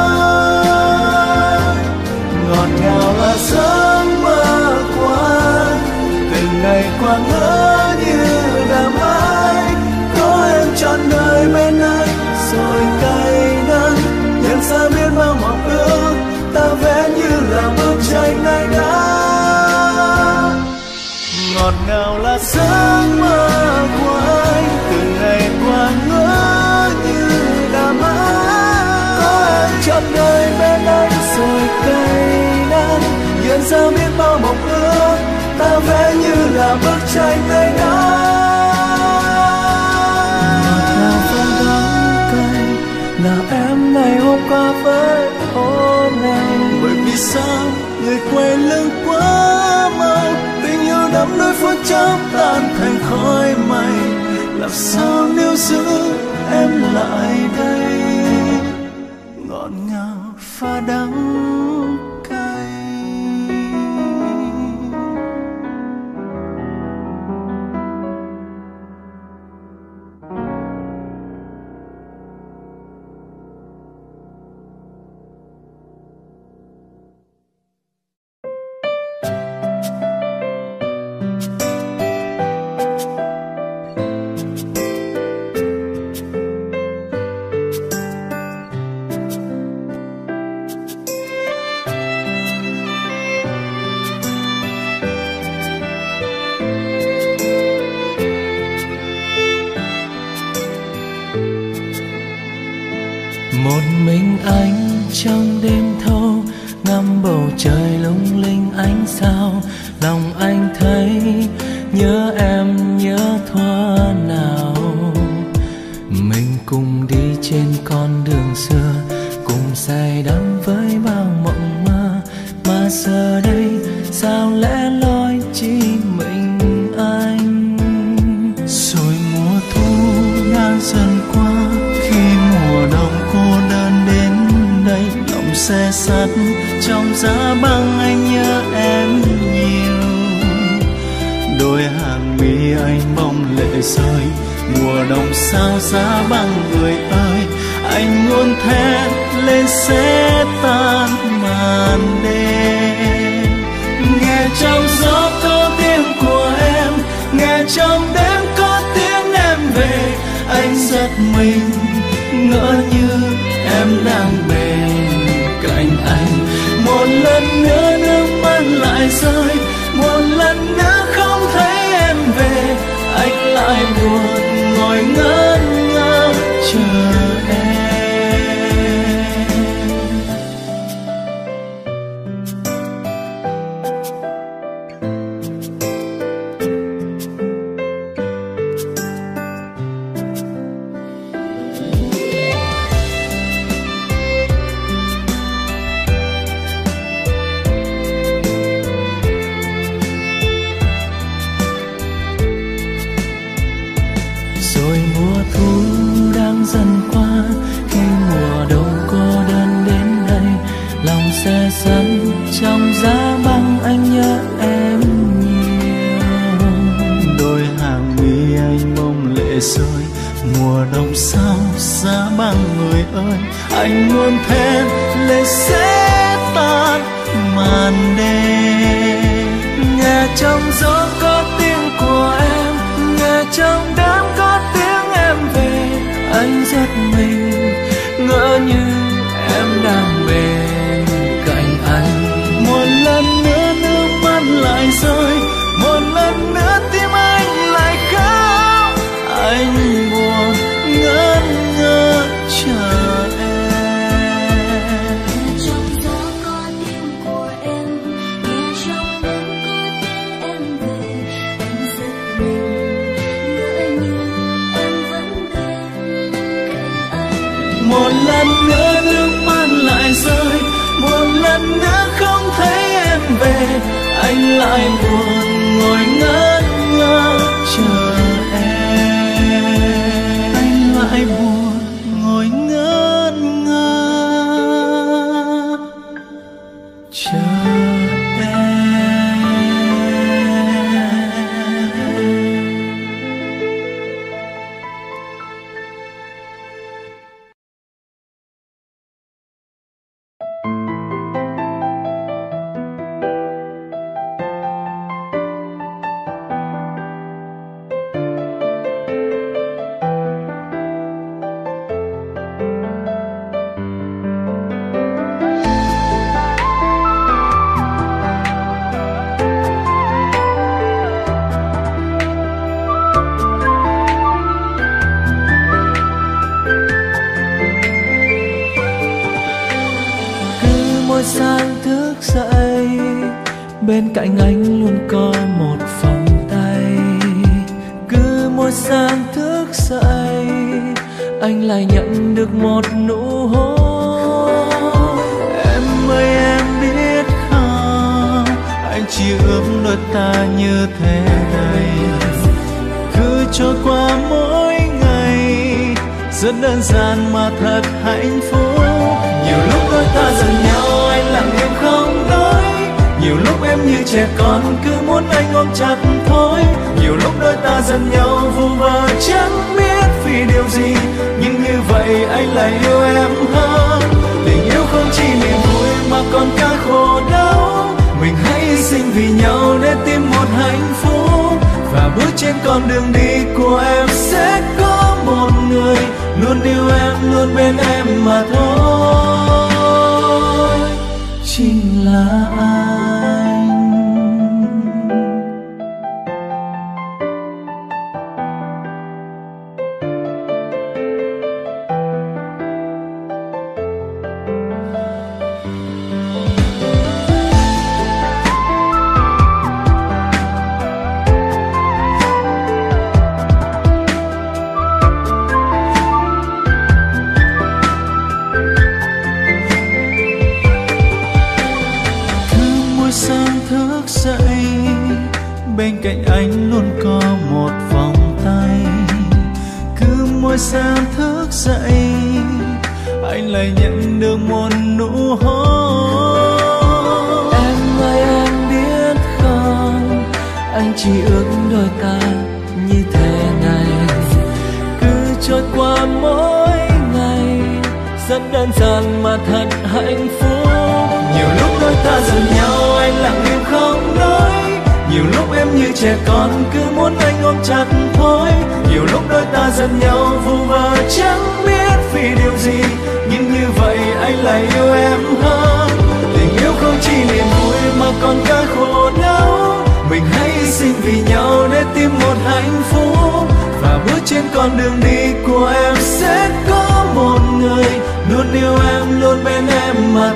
hỡi. Ngọt ngào là giấc mơ qua, từng ngày qua ngỡ như là mãi. Có em trọn đời bên anh rồi cay đắng, nhận ra biết bao mộng ước ta vẽ như là bức tranh nay đã. Ngọt ngào là giấc mơ của anh, từng ngày qua ngỡ như là mãi. Có em trọn đời bên anh rồi cay đắng, nhận ra biết bao mộng ước ta vẽ như là bức tranh nay đã. Ngọt ngào và đắng cay là em ngày hôm qua với hôm nay. Bởi vì sao người quay lưng quá mau, tình yêu đắm đuối phút chốc tan thành khói mây. Làm sao níu giữ em lại đây? Ngọt ngào và đắng cay. Một mình anh trong đêm thâu, ngắm bầu trời lung linh ánh sao. Lòng anh thấy nhớ em nhớ thuở nào. Mình cùng đi trên con đường xưa, cùng say đắm với bao mộng mơ. Mà giờ đây sao lẽ loi chỉ mình anh. Rồi mùa thu đang dần qua, khi mùa đông cô đơn đến đây. Lòng xe sắt trong giá băng, anh nhớ em nhiều. Đôi hàng mi anh anh mong lệ rơi. Mùa đông sao giá băng người ơi, anh muốn thét lên sẽ tan màn đêm. Nghe trong gió có tiếng của em, nghe trong đêm có tiếng em về. Anh giật mình ngỡ như em đang bên cạnh anh. Một lần nữa nước mắt lại rơi, một lần nữa không thấy em về. Anh lại buồn ngồi ngẩn ngơ chờ em. Rồi mùa thu đang dần qua, khi mùa đông cô đơn đến đây, lòng se sắn trong giá băng anh nhớ em nhiều. Đôi hàng mi anh mong lệ rơi, mùa đông sao giá băng người ơi. Anh muốn thét lên sẽ tan màn đêm. Nghe trong gió có tiếng của em, nghe trong đám có tiếng em về. Anh giật mình ngỡ như em đang bên cạnh anh. Một lần nữa nước mắt lại rơi, một lần nữa tim anh lại khóc. Anh buồn ngẩn ngơ chờ em. Nghe trong gió có tiếng của em, nghe trong đêm có tiếng em về. Anh giật mình ngỡ như em vẫn bên cạnh anh. Một lần nữa nước mắt lại rơi, một lần nữa không thấy em về. Anh lại buồn ngồi ngẩn ngơ chờ em. Anh lại buồn ngồi ngẩn ngơ chờ em. Mỗi sáng thức dậy, bên cạnh anh luôn có một vòng tay. Cứ mỗi sáng thức dậy, anh lại nhận được một nụ hôn. Em ơi em biết không, anh chỉ ước đôi ta như thế này, cứ trôi qua mỗi ngày rất đơn giản mà thật hạnh phúc. Nhiều lúc đôi ta giận nhau anh lặng im không nói, nhiều lúc em như trẻ con cứ muốn anh ôm chặt thôi. Nhiều lúc đôi ta giận nhau vu vơ chẳng biết vì điều gì, nhưng như vậy anh lại yêu em hơn. Tình yêu không chỉ niềm vui mà còn cả khổ đau, mình hãy hy sinh vì nhau để tìm một hạnh phúc. Và bước trên con đường đi của em sẽ có một người luôn yêu em, luôn bên em mà thôi, chính là anh. Bên cạnh anh luôn có một vòng tay. Cứ mỗi sáng thức dậy, anh lại nhận được một nụ hôn. Em ơi em biết không, anh chỉ ước đôi ta em mỗi ngày, rất đơn giản mà thật hạnh phúc. Nhiều lúc đôi ta giận nhau anh lặng im không nói, nhiều lúc em như trẻ con cứ muốn anh ôm chặt thôi. Nhiều lúc đôi ta giận nhau vu vơ chẳng biết vì điều gì, nhưng như vậy anh lại yêu em hơn. Tình yêu không chỉ niềm vui mà còn cả khổ đau, mình hãy hy sinh vì nhau để tìm một hạnh phúc. Và bước trên con đường đi của em sẽ có một người luôn yêu em, luôn bên em mà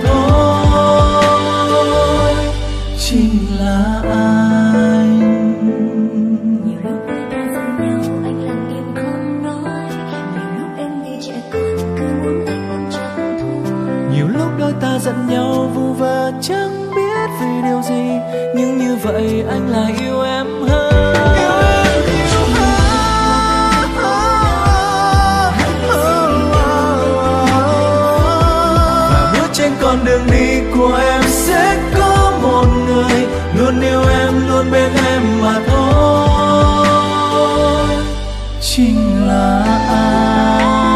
thôi, chính là anh. Nhiều lúc đôi ta giận nhau anh lặng im không nói, nhiều lúc em như trẻ con cứ muốn anh ôm chặt thôi. Nhiều lúc đôi ta giận nhau vu vơ chẳng biết vì điều gì, nhưng như vậy anh lại yêu em hơn. Con đường đi của em sẽ có một người luôn yêu em, luôn bên em mà thôi, chính là anh.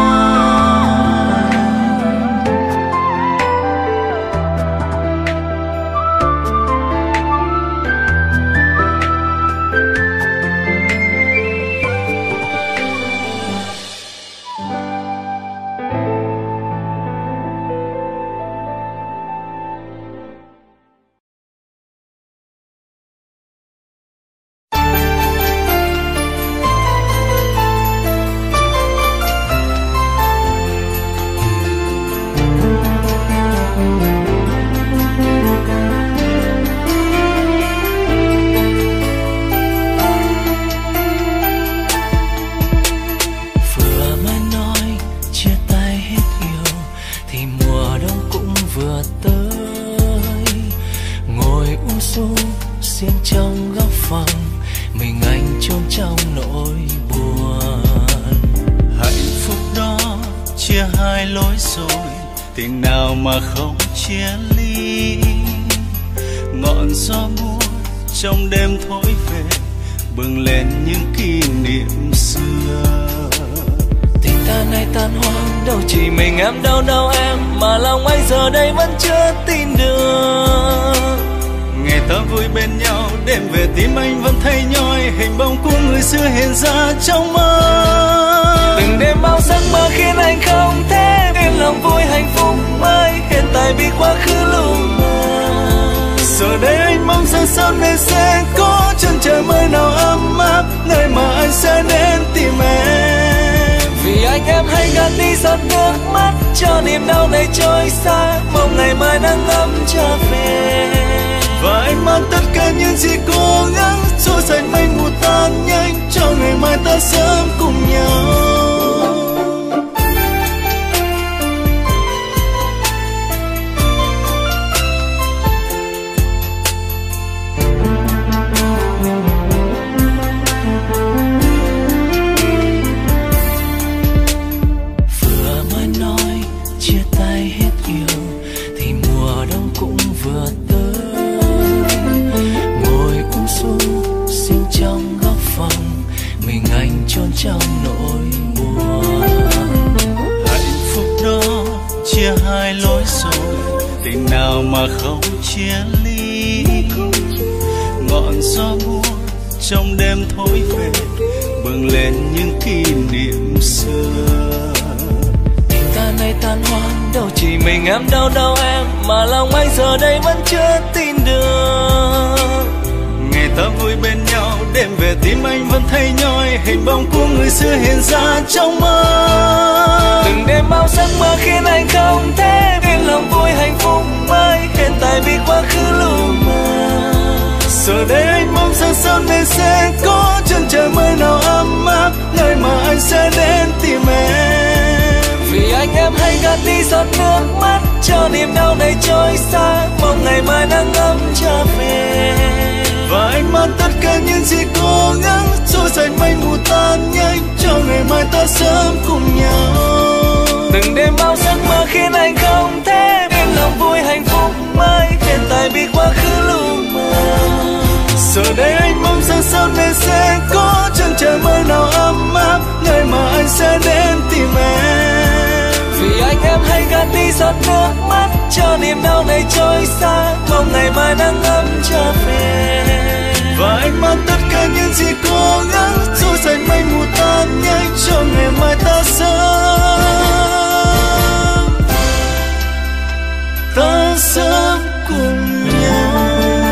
Tình nào mà không chia ly, ngọn gió buốt trong đêm thổi về bừng lên những kỷ niệm xưa. Tình ta nay tan hoang, đâu chỉ mình em đau đau em, mà lòng anh giờ đây vẫn chưa tin được. Ngày ta vui bên nhau, đêm về tim anh vẫn thấy nhói, hình bóng của người xưa hiện ra trong mơ. Từng đêm bao giấc mơ khiến anh không thể yên lòng vui hạnh phúc mới, hiện tại bị quá khứ lu mờ. Giờ đây anh mong rằng sau này sẽ có chân trời mới nào ấm áp, nơi mà anh sẽ đến tìm em. Vì anh em hay gạt đi giọt nước mắt, cho niềm đau này trôi xa, mong ngày mai nắng ấm trở về. Và anh mang tất cả những gì cố gắng, xua sạch mây mù tan nhanh, cho ngày mai ta sớm cùng nhau. Trong nỗi buồn, hạnh phúc đó chia hai lối rồi, tình nào mà không chia ly. Ngọn gió buốt trong đêm thổi về bừng lên những kỷ niệm xưa. Tình ta nay tan hoang, đâu chỉ mình em đau đau em, mà lòng anh giờ đây vẫn chưa tin được. Ngày ta vui bên nhau, đêm về tim anh vẫn thấy nhói, hình bóng của người xưa hiện ra trong mơ. Từng đêm bao giấc mơ khiến anh không thể yên lòng vui hạnh phúc mới, hiện tại bị quá khứ lu mờ. Giờ đây anh mong rằng sau này sẽ có chân trời mới nào ấm áp, nơi mà anh sẽ đến tìm em. Vì anh em hay gạt đi giọt nước mắt, cho niềm đau này trôi xa, mong ngày mai nắng ấm trở về. Và anh mang tất cả những gì cố gắng, xua sạch mây mù tan nhanh, cho ngày mai ta sớm cùng nhau. Từng đêm bao giấc mơ khiến anh không thể yên lòng vui hạnh phúc mới, hiện tại bị quá khứ lu mờ. Giờ đây anh mong rằng sau này sẽ có chân trời mới nào ấm áp, nơi mà anh sẽ đến tìm em. giọt nước mắt cho niềm đau này trôi xa, mong ngày mai nắng ấm trở về. Và anh mang tất cả những gì cố gắng rồi dành mây mù tan nhanh cho ngày mai ta sớm ta sớm cùng nhau.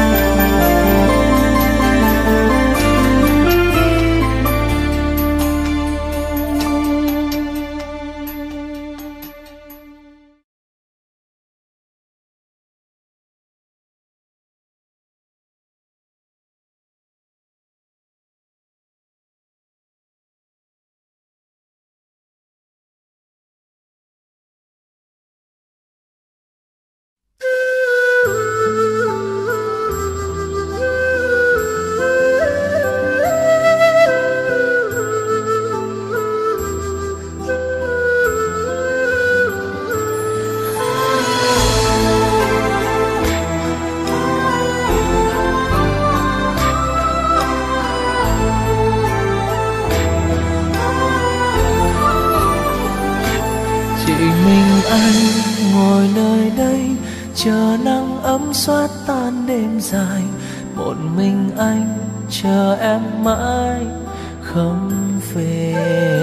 Chờ nắng ấm xóa tan đêm dài, một mình anh chờ em mãi không về.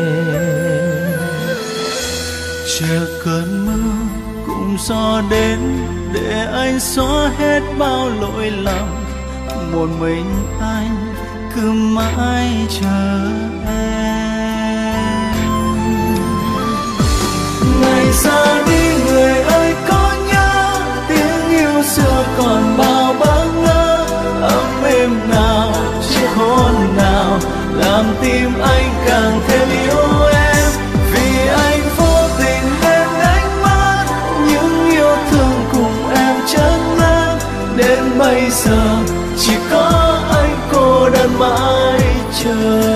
Chờ cơn mưa cùng gió đến để anh xóa hết bao lỗi lầm, một mình anh cứ mãi chờ em. Ngày ra đi người ơi có nhớ tiếng yêu xưa còn bao bỡ ngỡ, ấm êm nào chiếc hôn nào làm tim anh càng thêm yêu em. Vì anh vô tình nên đánh mất những yêu thương cùng em chân ngang, đến bây giờ chỉ có anh cô đơn mãi chờ.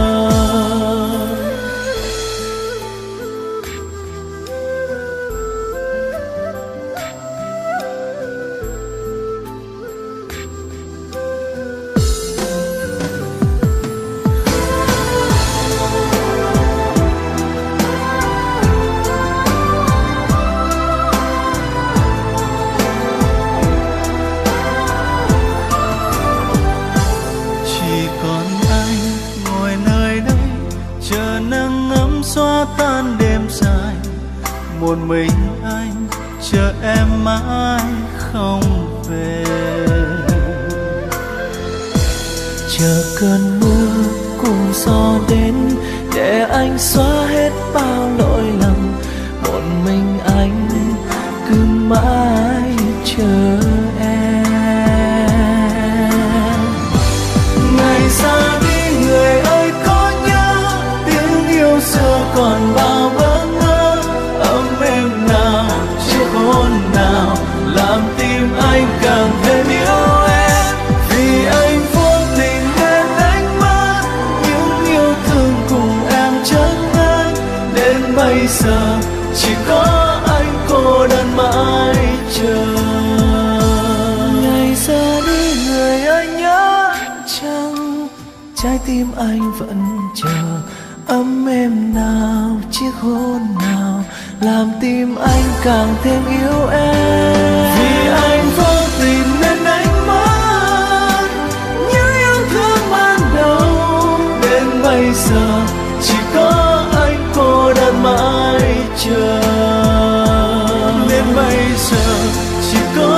Tan đêm dài, một mình anh chờ em mãi không về. Chờ cơn mưa cùng gió đến để anh xóa hết bao lỗi lầm, một mình anh cứ mãi chờ em. Ngày ra đi người ơi có nhớ tiếng yêu xưa còn bao bỡ ngỡ, ấm êm nào chiếc hôn nào làm tim anh càng thêm yêu em. Vì anh vô tình nên đánh mất những yêu thương cùng em chân ngang, đến bây giờ chỉ có anh cô đơn mãi chờ. Ngày ra đi người ơi nhớ chăng trái tim anh vẫn chờ, ấm êm nào chiếc hôn nào làm tim anh càng thêm yêu em. Vì anh vô tình nên đánh mất những yêu thương ban đầu, đến bây giờ chỉ có anh cô đơn mãi chờ. Đến bây giờ chỉ có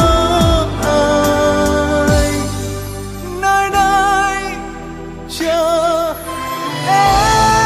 anh nơi đây chờ em.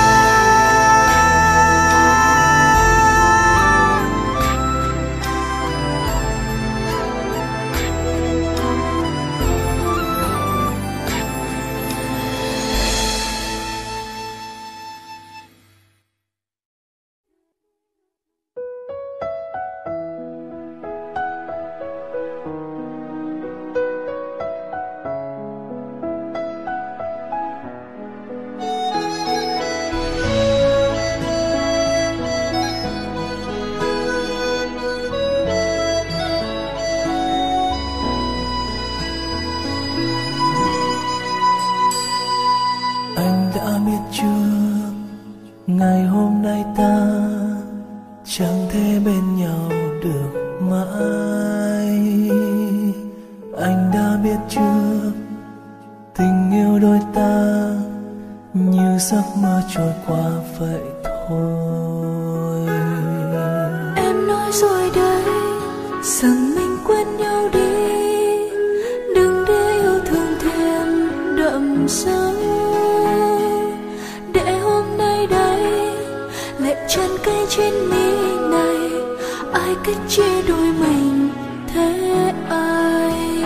Anh đã biết chưa, ngày hôm nay ta chẳng thể bên nhau được mãi. Anh đã biết trước tình yêu đôi ta như giấc mơ trôi qua vậy thôi. Em nói rồi đấy, rằng mình quên nhau đi, đừng để yêu thương thêm đậm sâu. Để hôm nay đây lệ tràn cây trên mi này, ai cách chia đôi mình thế anh.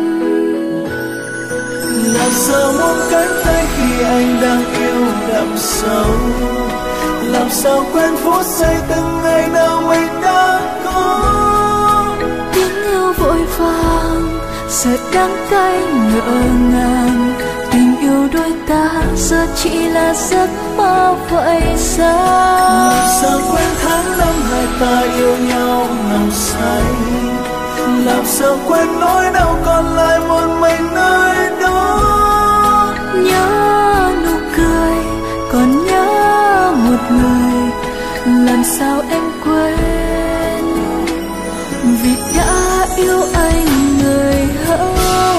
Làm sao buông cánh tay khi anh đang yêu đậm sâu, làm sao quên phút giây từng ngày nào mình đã có. Tiếng yêu vội vàng giờ đắng cay ngỡ ngàng, tình yêu đôi ta giờ chỉ là giấc mơ vậy sao. Làm sao quên tháng năm hai ta yêu nhau nồng say, làm sao quên nỗi đau còn lại một mình nơi đó. Nhớ nụ cười còn nhớ một người, làm sao em quên vì đã yêu anh người hỡi.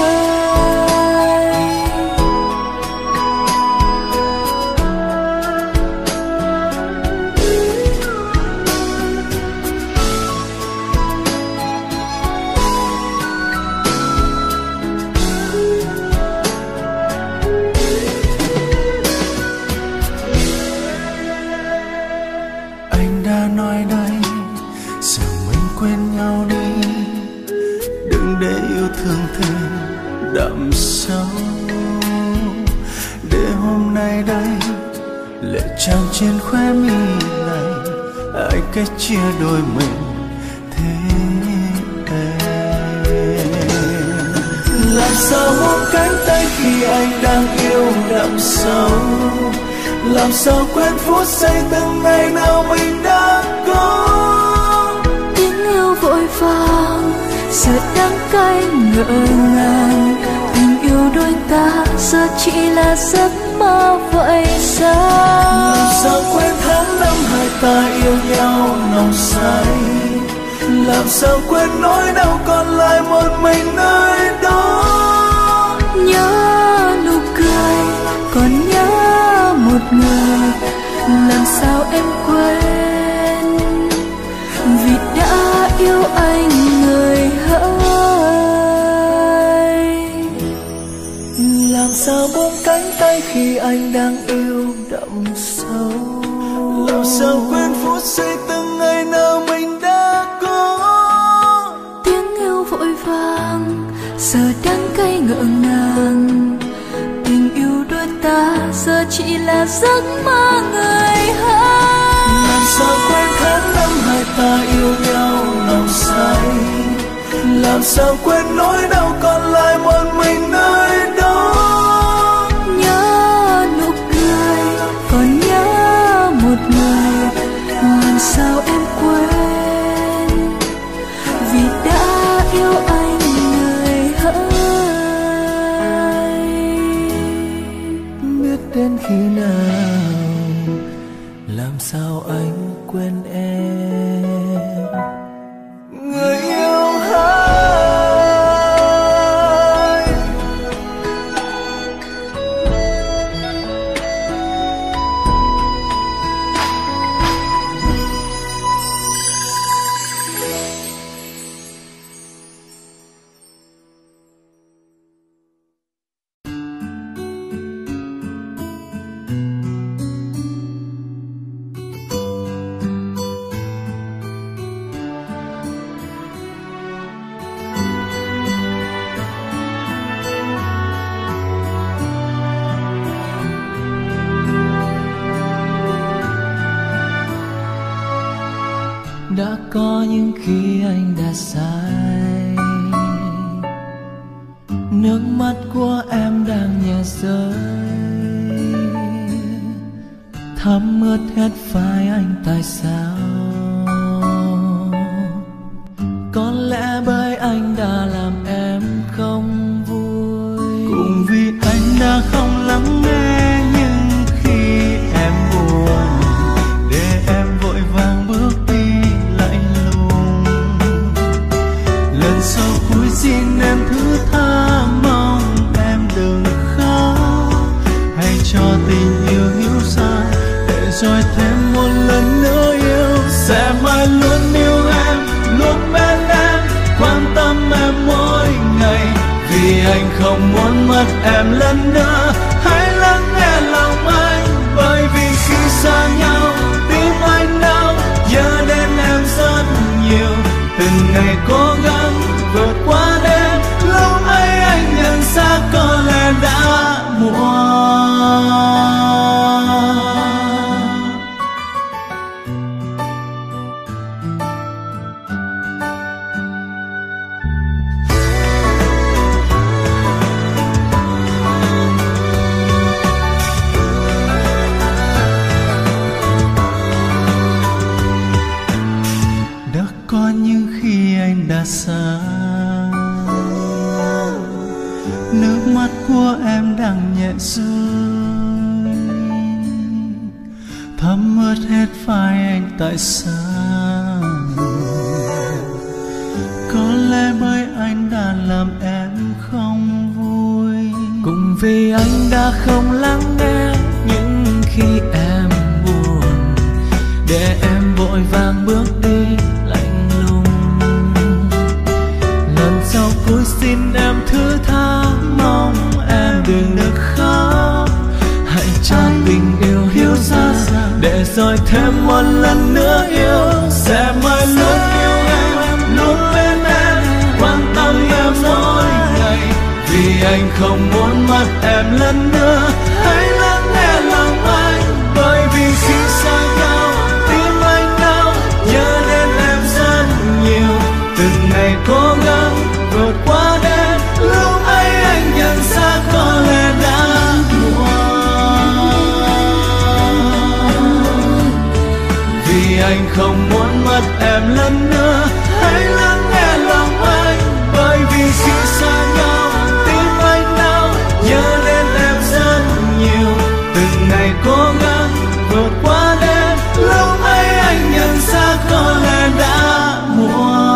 Thương thêm đậm sâu, để hôm nay đây lệ tràn trên khóe mi này, ai cách chia đôi mình thế em. Làm sao buông cánh tay khi anh đang yêu đậm sâu, làm sao quên phút giây từng ngày nào mình đã có. Tiếng yêu vội vàng giờ đắng cay ngỡ ngàng, tình yêu đôi ta giờ chỉ là giấc mơ vậy sao. Làm sao quên tháng năm hai ta yêu nhau nồng say, làm sao quên nỗi đau còn lại một mình nơi đó. Nhớ nụ cười còn nhớ một người, làm sao em quên vì đã yêu anh người hỡi. Làm sao buông cánh tay khi anh đang yêu đậm sâu, làm sao quên phút giây từng ngày nào mình đã có. Tiếng yêu vội vàng giờ đắng cay ngỡ ngàng, tình yêu đôi ta giờ chỉ là giấc mơ người hỡi. Làm sao quên tháng năm hai ta yêu nhau nồng say, làm sao quên nỗi đau còn lại một mình nơi đó. Nhớ nụ cười còn nhớ một người, làm sao em quên vì đã yêu anh người hỡi. Biết đến khi nào làm sao anh quên em người yêu hỡi. Đã có những khi anh đã sai, nước mắt của em đang nhẹ rơi, thấm ướt hết vai anh tại sao. Có lẽ bởi anh đã làm em không vui, cũng vì anh đã không lắng nghe những khi em buồn, để em vội vàng bước đi lạnh lùng. rồi thêm một lần nữa yêu. Sẽ mãi luôn yêu em, luôn bên em, quan tâm em mỗi ngày. Vì anh không muốn mất em lần nữa. Hãy lắng nghe lòng anh, bởi vì khi xa nhau tim anh đau, nhớ đến em rất nhiều. Từng ngày cố gắng vượt qua đêm, lúc ấy anh nhận ra có lẽ đã muộn. Xa nước mắt của em đang nhẹ rơi, thấm ướt hết vai anh tại sao? Có lẽ bởi anh đã làm em không vui, cũng vì anh đã không lắng nghe những khi em buồn, để em vội vàng bước đi lạnh lùng. Sau cuối xin em thứ tha, mong em đừng được khóc. Hãy cho tình yêu hiểu ra, để rồi thêm một lần nữa yêu. Sẽ mãi luôn yêu em, luôn bên em, quan tâm em mỗi ngày. Vì anh không muốn mất em lần nữa. Hãy lắng nghe lòng anh, bởi vì khi xa nhau tim anh đau, nhớ đến em rất nhiều. Từng ngày cố gắng vượt qua đêm, lúc ấy anh nhận ra có lẽ đã muộn. Vì anh không muốn mất em lần nữa. Hãy lắng nghe lòng anh, bởi vì khi xa nhau tim anh đau, nhớ đến em rất nhiều. Từng ngày cố gắng vượt qua đêm, lúc ấy anh nhận ra có lẽ đã muộn.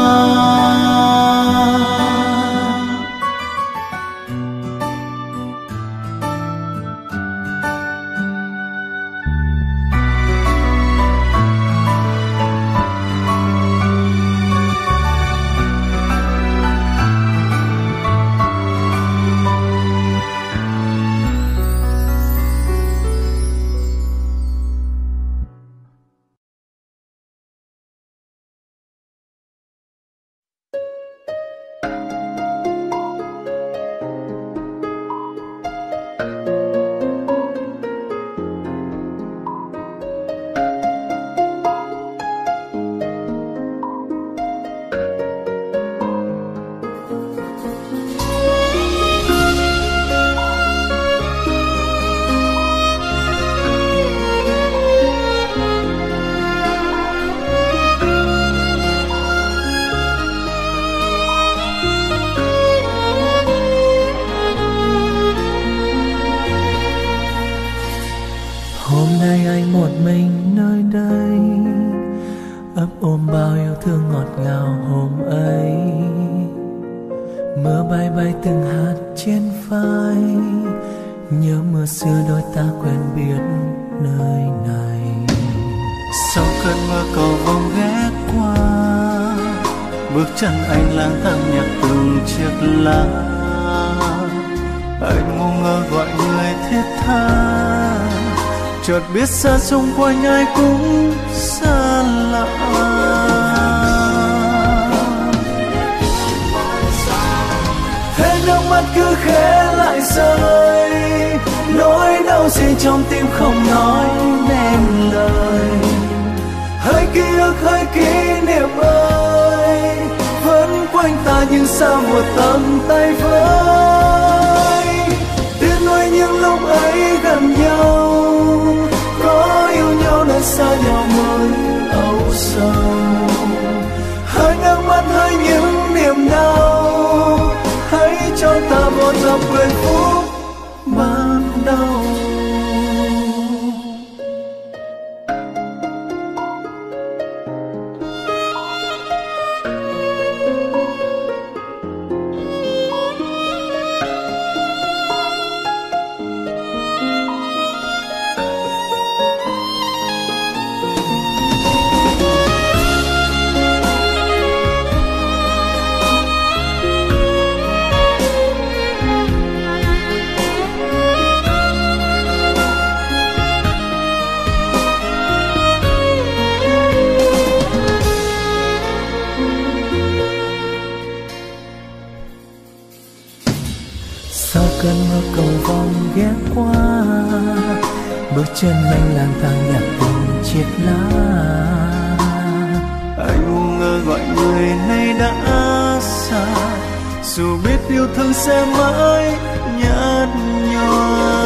Chân anh lang thang nhặt từng chiếc lá, anh ngu ngơ gọi người thiết tha, chợt biết xa xung quanh ai cũng xa lạ. Thế nước mắt cứ khẽ lại rơi, nỗi đau gì trong tim không nói nên lời. Hỡi ký ức, hỡi kỷ niệm ơi, vẫn quanh ta nhưng sao một tầm tay với. Tiếc nuối những lúc ấy gần nhau, có yêu nhau nên xa nhau mới âu sầu. Hỡi nước mắt, hỡi những niềm đau, hãy cho ta một tập quên phút ban đầu. bước chân anh lang thang nhặt từng chiếc lá. Anh ngu ngơ gọi người này đã xa, dù biết yêu thương sẽ mãi nhạt nhòa.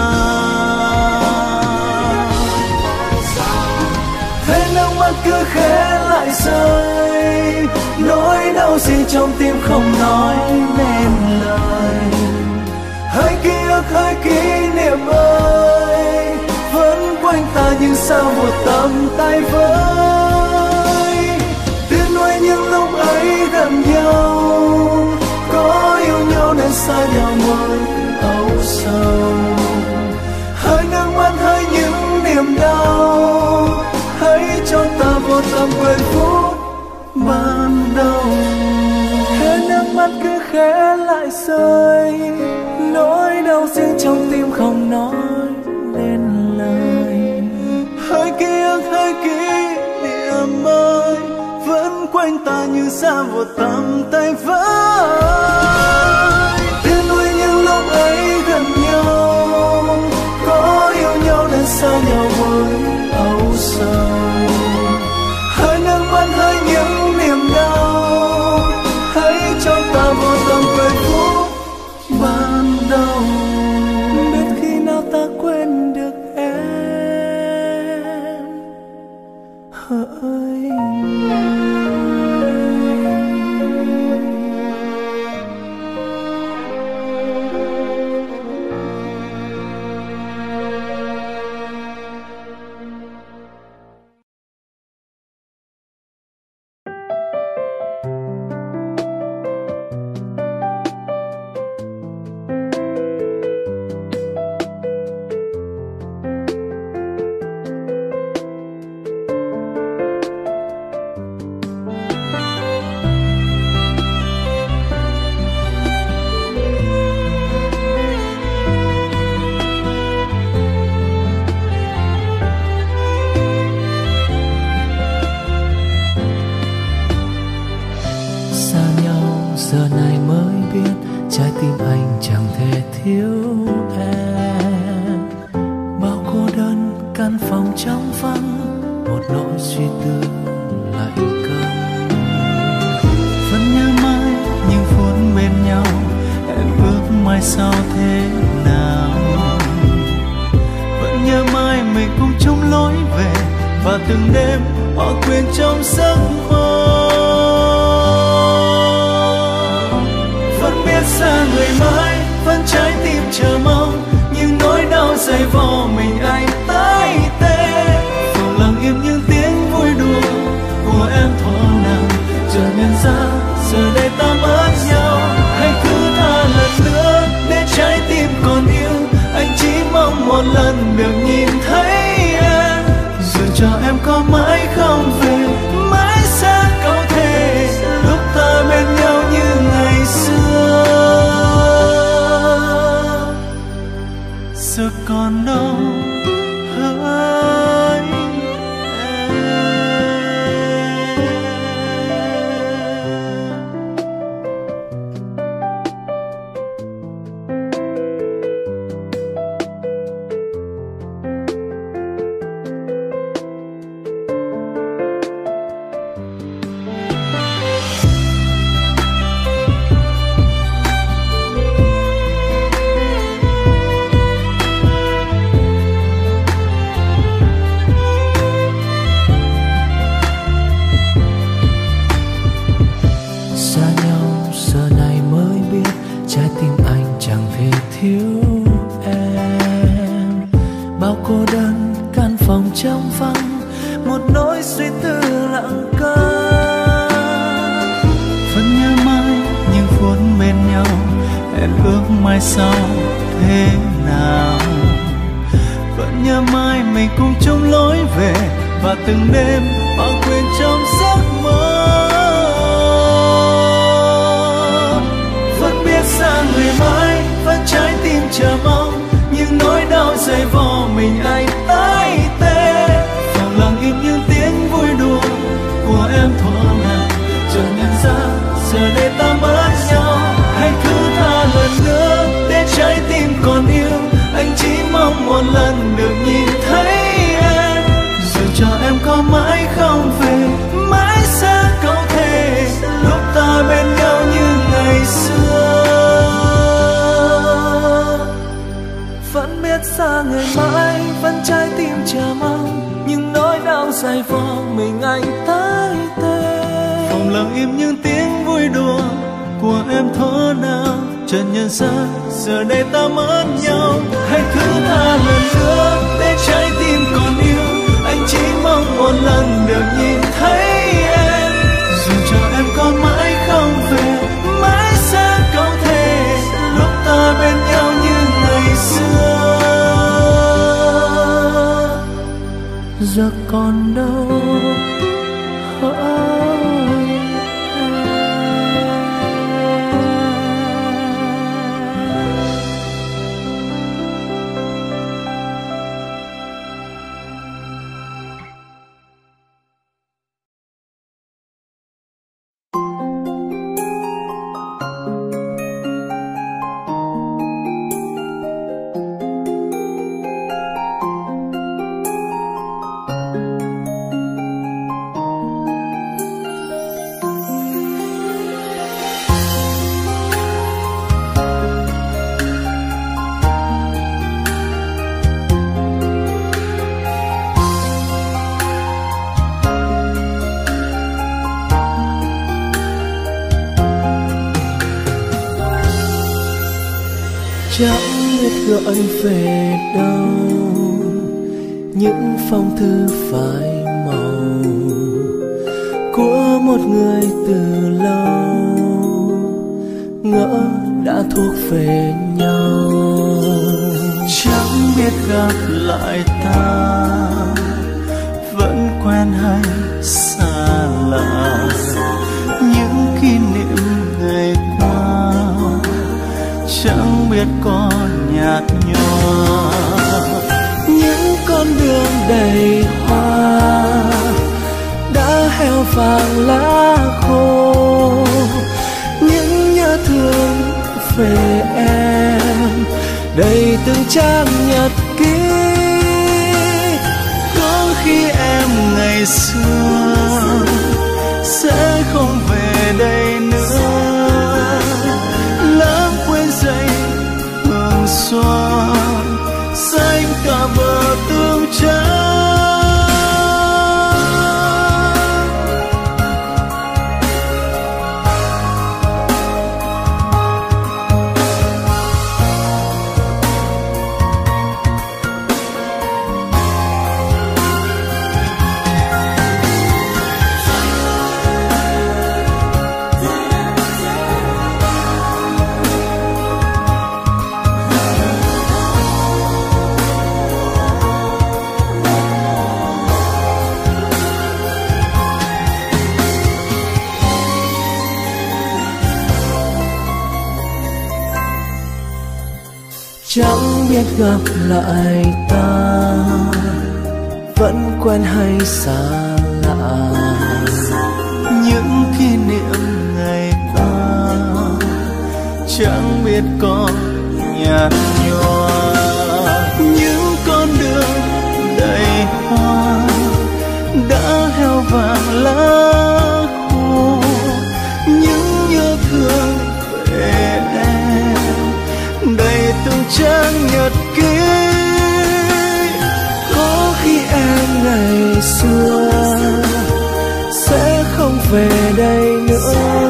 Thế nước mắt cứ khẽ lại rơi, nỗi đau gì trong tim không nói nên lời. Hai ký ức hai kỷ niệm ơi, vẫn quanh ta nhưng sao một tầm tay với. Tiếc nuối những lúc ấy gần nhau, có yêu nhau nên xa nhau mới âu sầu. Hai nước mắt hai những niềm đau, hãy cho ta vô tâm quên phút ban đầu. Thế nước mắt cứ khẽ lại rơi, nỗi đau riêng trong tim không nói nên lời. Hai ký ức hai kỷ niệm ơi, vẫn quanh ta như xa vô tầm tay với. Tiếc nuối những lúc ấy gần nhau, có yêu nhau nên xa nhau với âu sầu. Hai nước mắt hai những niềm đau, hãy cho ta vô tâm quên phút ban đầu. Biết khi nào ta quên được em hỡi. Giờ này mới biết trái tim anh chẳng thể thiếu em. Bao cô đơn căn phòng trong vắng, một nỗi suy tư lạnh câm. Vẫn nhớ mãi những phút bên nhau, em ước mai sau thế nào. Vẫn nhớ mãi mình cùng chung lối về, và từng đêm họ quên trong giấc mơ. Xa người mãi vẫn trái tim chờ mong, nhưng nỗi đau dày vò mình anh tái tê. Phòng lặng im những tiếng vui đùa của em thuở nào, chợt nhận ra giờ đây ta mất nhau. Hãy cứ tha lần nữa để trái tim còn yêu, anh chỉ mong một lần được nhìn thấy em. Dù cho em có mãi không về, mãi xa câu thề lúc ta bên nhau như ngày xưa. Giờ còn đâu hỡi em. Thiếu em, bao cô đơn căn phòng trong vắng, một nỗi suy tư lặng câm. Vẫn nhớ mãi những phút bên nhau, hẹn ước mai sau thế nào. Vẫn nhớ mãi mình cùng chung lối về, và từng đêm họ quên trong giấc mơ. Vẫn biết xa người mãi vẫn trái tim chờ mong, nhưng nỗi đau dày vò mình anh tái tê. Phòng lặng im những tiếng vui đùa của em thuở nào, chợt nhận ra giờ đây ta mất nhau. Hãy cứ tha lần nữa để trái tim còn yêu, anh chỉ mong một lần được nhìn tha ngày mai vẫn trái tim chờ mong, nhưng nỗi đau dày vò mình anh tái tê. Phòng lặng im những tiếng vui đùa của em thở nào, chợt nhận ra giờ đây ta mất nhau. Hãy thứ tha lần nữa để trái tim còn yêu, anh chỉ mong một lần được nhìn thấy em. Dù cho em có mãi không về, mãi sẽ có thể lúc ta bên nhau như ngày xưa. Giờ còn đâu chẳng biết gọi về đâu những phong thư phai màu của một người từ lâu ngỡ đã thuộc về nhau. Chẳng biết gặp lại ta vẫn quen hay xa lạ, những kỷ niệm ngày qua chẳng biết có nhạt nhòa. Những con đường đầy hoa đã heo vàng lá khô, những nhớ thương về em đầy từng trang nhật ký. Có khi em ngày xưa sẽ không về đây nữa, lãng quên dậy hương xuân xanh cả bờ tương trắng. Chẳng biết gặp lại ta vẫn quen hay xa lạ, những kỷ niệm ngày qua chẳng biết có nhạt nhòa. Những con đường đầy hoa đã heo vàng lá khô, những nhớ thương về em đầy từng trang nhật ký. Có khi em ngày xưa sẽ không về đây nữa,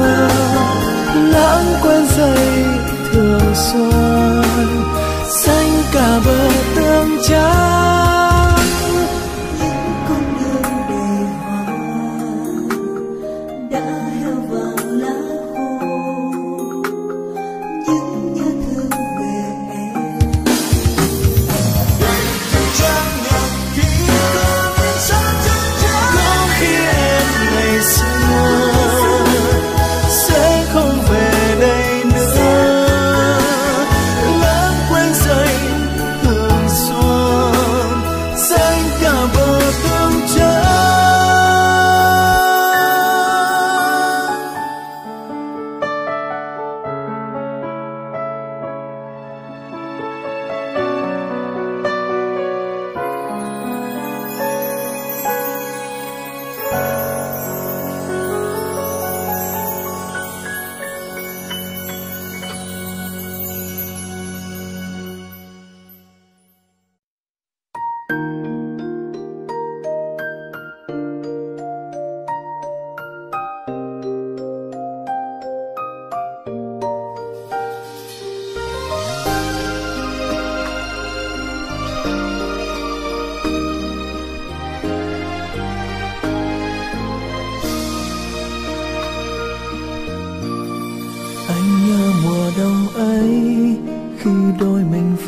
lãng quên giây thường xuân xanh cả bờ tương trắng. Những con đường đầy hoa đã heo vàng lá khô, những nhớ thương về em. Có khi em ngày xưa sẽ không về đây nữa, lãng quên giây hương xuân xanh cả bờ tương trắng.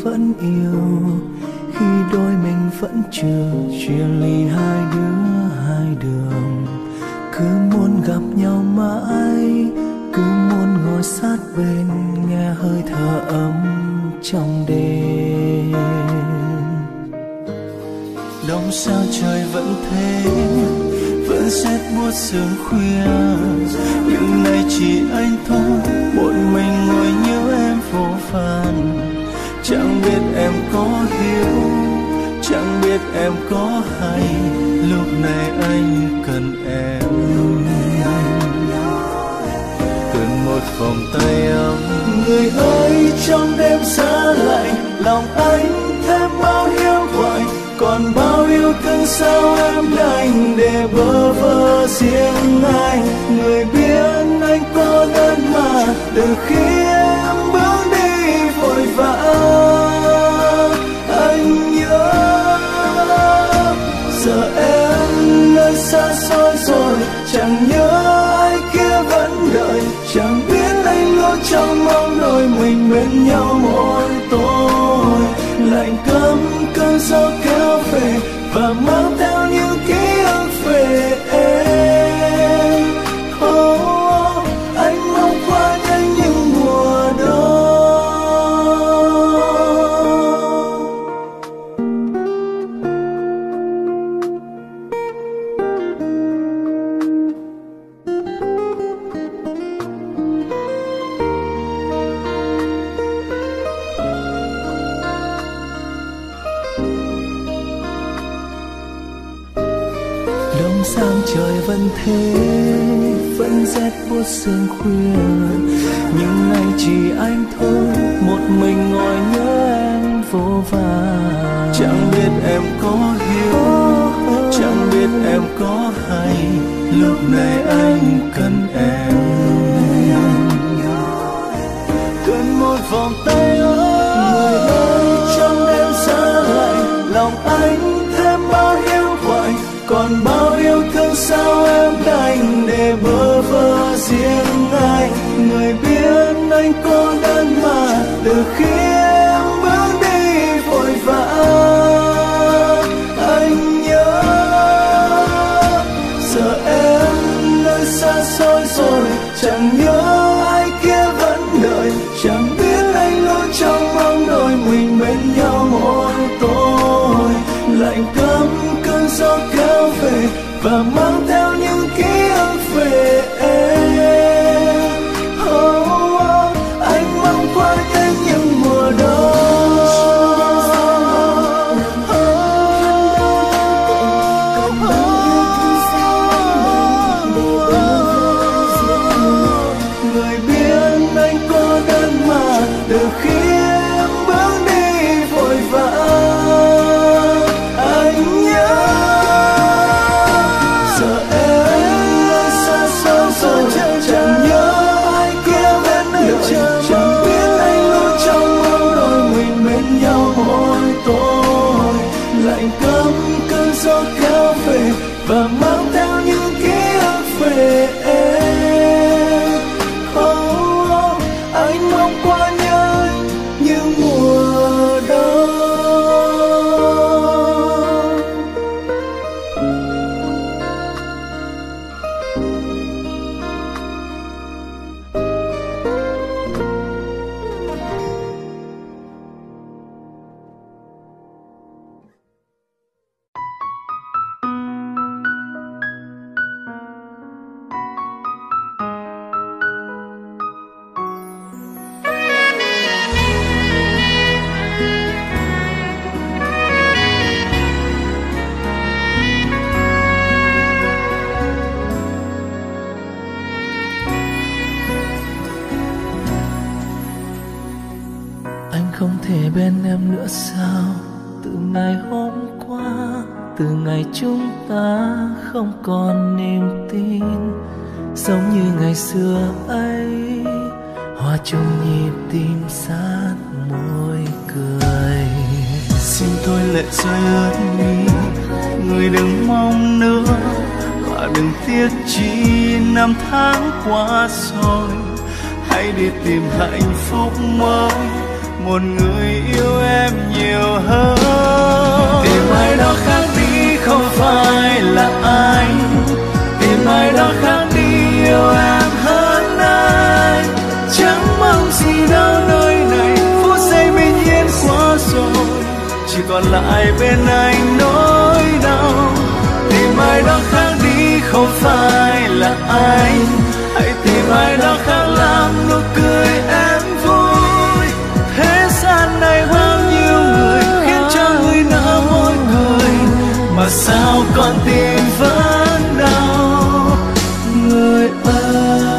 vẫn yêu, khi đôi mình vẫn chưa chia ly hai đứa hai đường. Cứ muốn gặp nhau mãi, cứ muốn ngồi sát bên nghe hơi thở ấm trong đêm. Đông sao trời vẫn thế, vẫn rét buốt sương khuya, nhưng nay chỉ anh thôi, một mình ngồi nhớ em vô vàn. Chẳng biết em có hiểu, chẳng biết em có hay, lúc này anh cần em, cần một vòng tay ấm. Người ơi trong đêm giá lạnh, lòng anh thêm bao hiu quạnh, còn bao yêu thương sao em đành để bơ vơ riêng anh. Người biết anh có đơn mà từ khi em bước đi vội vã, anh nhớ giờ em nơi xa xôi rồi, chẳng nhớ ai kia vẫn đợi, chẳng biết anh luôn trong mong đôi mình bên nhau mỗi tối. Lạnh cấm cơn gió kéo về và mang theo những ký ức về em. Oh, oh, anh mong qua nhanh những mùa đông. Đông sang trời vẫn thế, vẫn rét buốt sương khuya, nhưng nay chỉ anh thôi, một mình ngồi nhớ em vô vàn. Chẳng biết em có hiểu, chẳng biết em có hay, lúc này anh cần em, cần một vòng tay ấm. Người ơi trong đêm giá lạnh, lòng anh thêm bao hiu quạnh, còn bao yêu thương sao em đành để bơ vơ riêng anh. Người biết anh có đơn mà từ khi em bước đi vội vã, anh nhớ giờ em nơi xa xôi rồi, chẳng nhớ ai kia vẫn đợi, chẳng biết anh luôn trong mong đôi mình bên nhau mỗi tối. Lạnh cấm cơn gió kéo về và mang theo những ký ức về em. Oh, oh, anh mong qua nhanh những mùa đông. Oh, oh, oh, người biết anh có đơn mà từ khi em bước đi vội vã, anh nhớ giờ em nơi xa xôi rồi, chẳng nhớ ai kia vẫn đợi, chẳng biết anh luôn trong mong đôi mình bên nhau mỗi tối. Lạnh cấm cơn gió kéo về và mang theo những ký ức về em. Oh, oh, anh mong qua nhanh những mùa đông. Không thể bên em nữa sao? Từ ngày hôm qua, từ ngày chúng ta không còn niềm tin, giống như ngày xưa ấy, hòa chung nhịp tim sát môi cười. Xin tôi lệ rơi ướt mi, người đừng mong nữa và đừng tiếc chi năm tháng qua rồi. Hãy đi tìm hạnh phúc mới một người yêu em nhiều hơn. Tìm ai đó khác đi không phải là anh, tìm ai đó khác đi yêu em hơn anh. Chẳng mong gì đâu nơi này, phút giây bình yên qua rồi, chỉ còn lại bên anh nỗi đau. Tìm ai đó khác đi không phải là anh, hãy tìm ai đó khác làm nụ cười em vui. Thế gian này bao nhiêu người khiến cho người nở môi cười, mà sao còn tim vẫn đau người ơi.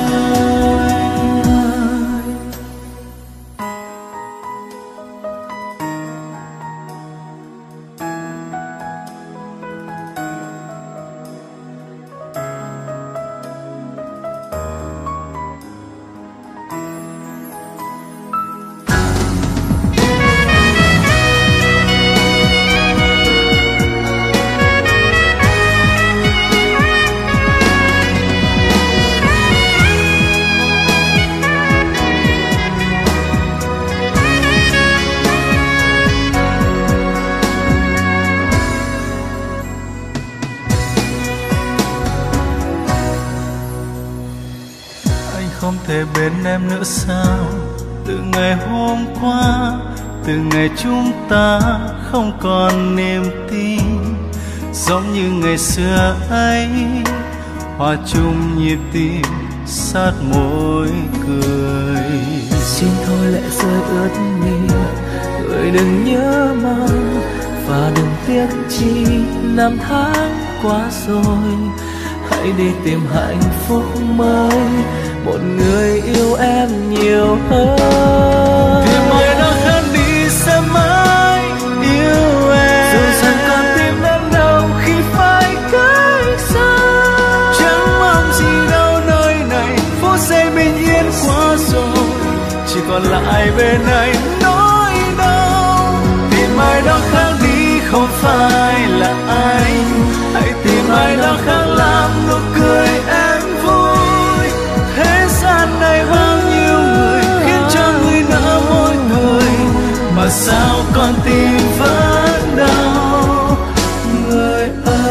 Không thể bên em nữa sao? Từ ngày hôm qua, từ ngày chúng ta không còn niềm tin, giống như ngày xưa ấy, hòa chung nhịp tim sát môi cười. Xin thôi lệ rơi ướt mi, người đừng nhớ mong và đừng tiếc chi năm tháng qua rồi. Hãy đi tìm hạnh phúc mới, một người yêu em nhiều hơn. Tìm ai đó khác đi sẽ mãi yêu em, dù rằng con tim em đau khi phải cách xa. Chẳng mong gì đâu nơi này, phút giây bình yên qua rồi, chỉ còn lại bên anh nỗi đau. Tìm ai đó khác đi không phải là anh, hãy tìm ai đó khác làm nụ cười em vui. Thế gian này bao nhiêu người khiến cho người nở môi cười, mà sao con tim vẫn đau người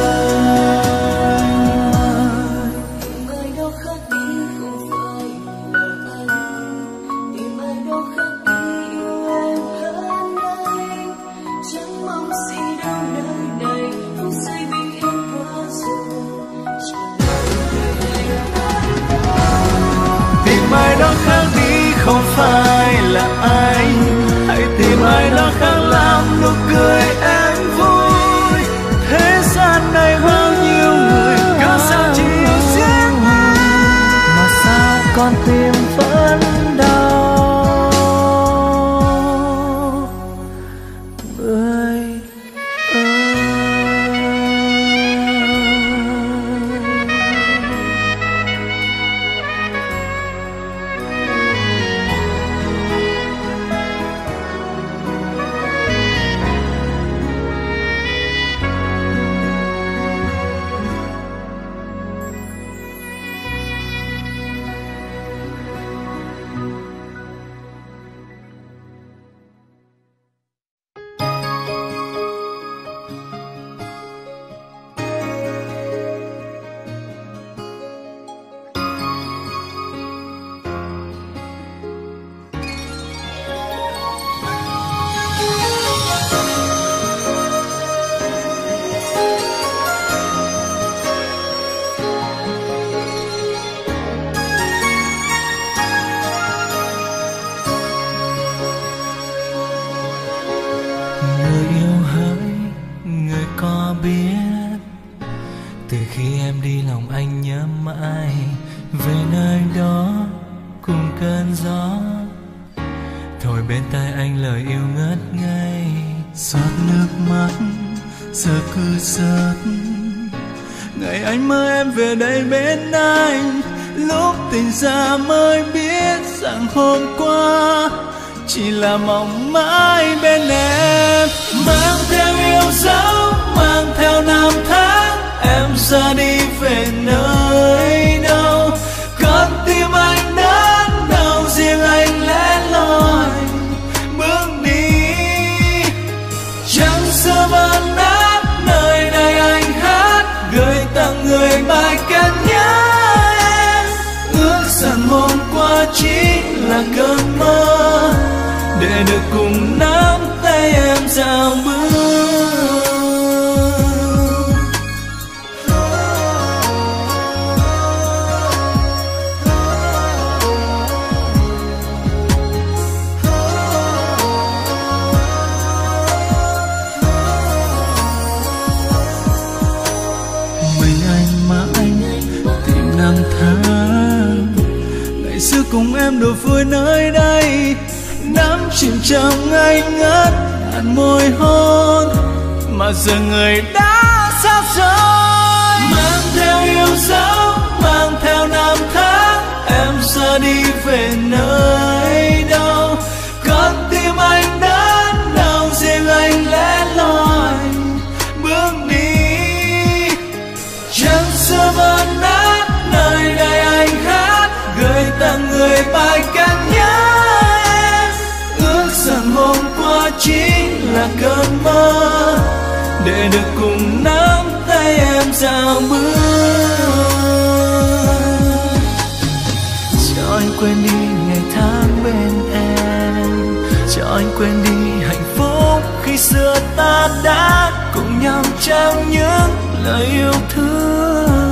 ơi. Tìm ai đó khác đi không phải là anh, tìm ai đó khác đi yêu em hơn anh. Chẳng mong gì đâu nơi này, phút giây bình yên qua rồi, chỉ Tìm ai đó khác đi không phải là anh, hãy tìm ai đó khác làm nụ cười em vui. thế gian này bao nhiêu người Cớ sao chỉ yêu riêng anh, mà sao con tim vẫn đau người ơi. Người yêu hỡi, người có biết, từ khi em đi lòng anh nhớ mãi về nơi đó cùng cơn gió, thổi bên tai anh lời yêu ngất ngây. Giọt nước mắt giờ cứ rớt, ngày anh mơ em về đây bên anh, lúc tỉnh ra mới biết rằng hôm qua chỉ là mộng mãi bên em. Mang theo yêu dấu, mang theo năm tháng, em ra đi về nơi đâu. Con tim anh đớn đau, riêng anh lẻ loi bước để được cùng nắm tay em dạo bước. Năm tháng ngày xưa cùng em đùa vui nơi đây, nắm chìm trong anh ngất hàn môi hôn, mà giờ người đã xa xôi. Mang theo yêu dấu, mang theo năm tháng, em ra đi về nơi đâu. Con tim anh đã đau, riêng anh lẻ loi bước đi. Chẳng xưa vẫn nát nơi đây anh hát, gửi tặng người bài ca nhớ em. Ước rằng hôm qua chỉ là cơn mơ, để được cùng nắm tay em dạo bước. Cho anh quên đi ngày tháng bên em, cho anh quên đi hạnh phúc khi xưa ta đã cùng nhau trao những lời yêu thương.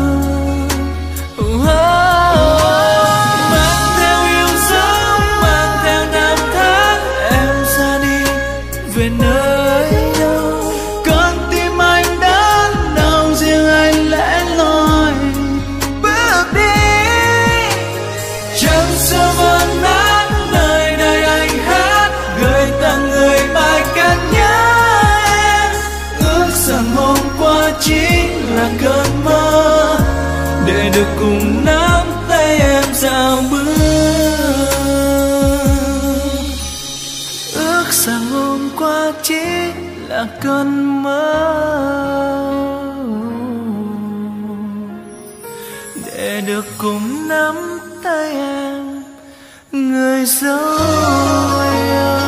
Mang theo yêu dấu, mang theo năm tháng, em ra đi về nơi đâu. Con tim anh đã đau, riêng anh lẻ loi bước đi. Chẳng sao vẫn nát nơi đây anh hát, gửi tặng người bài ca nhớ em. Ước rằng hôm qua chỉ là cơn mơ, để được cùng nắm tay em dạo bước. Ước rằng hôm qua chỉ là cơn mơ, để được cùng nắm tay em người dấu yêu.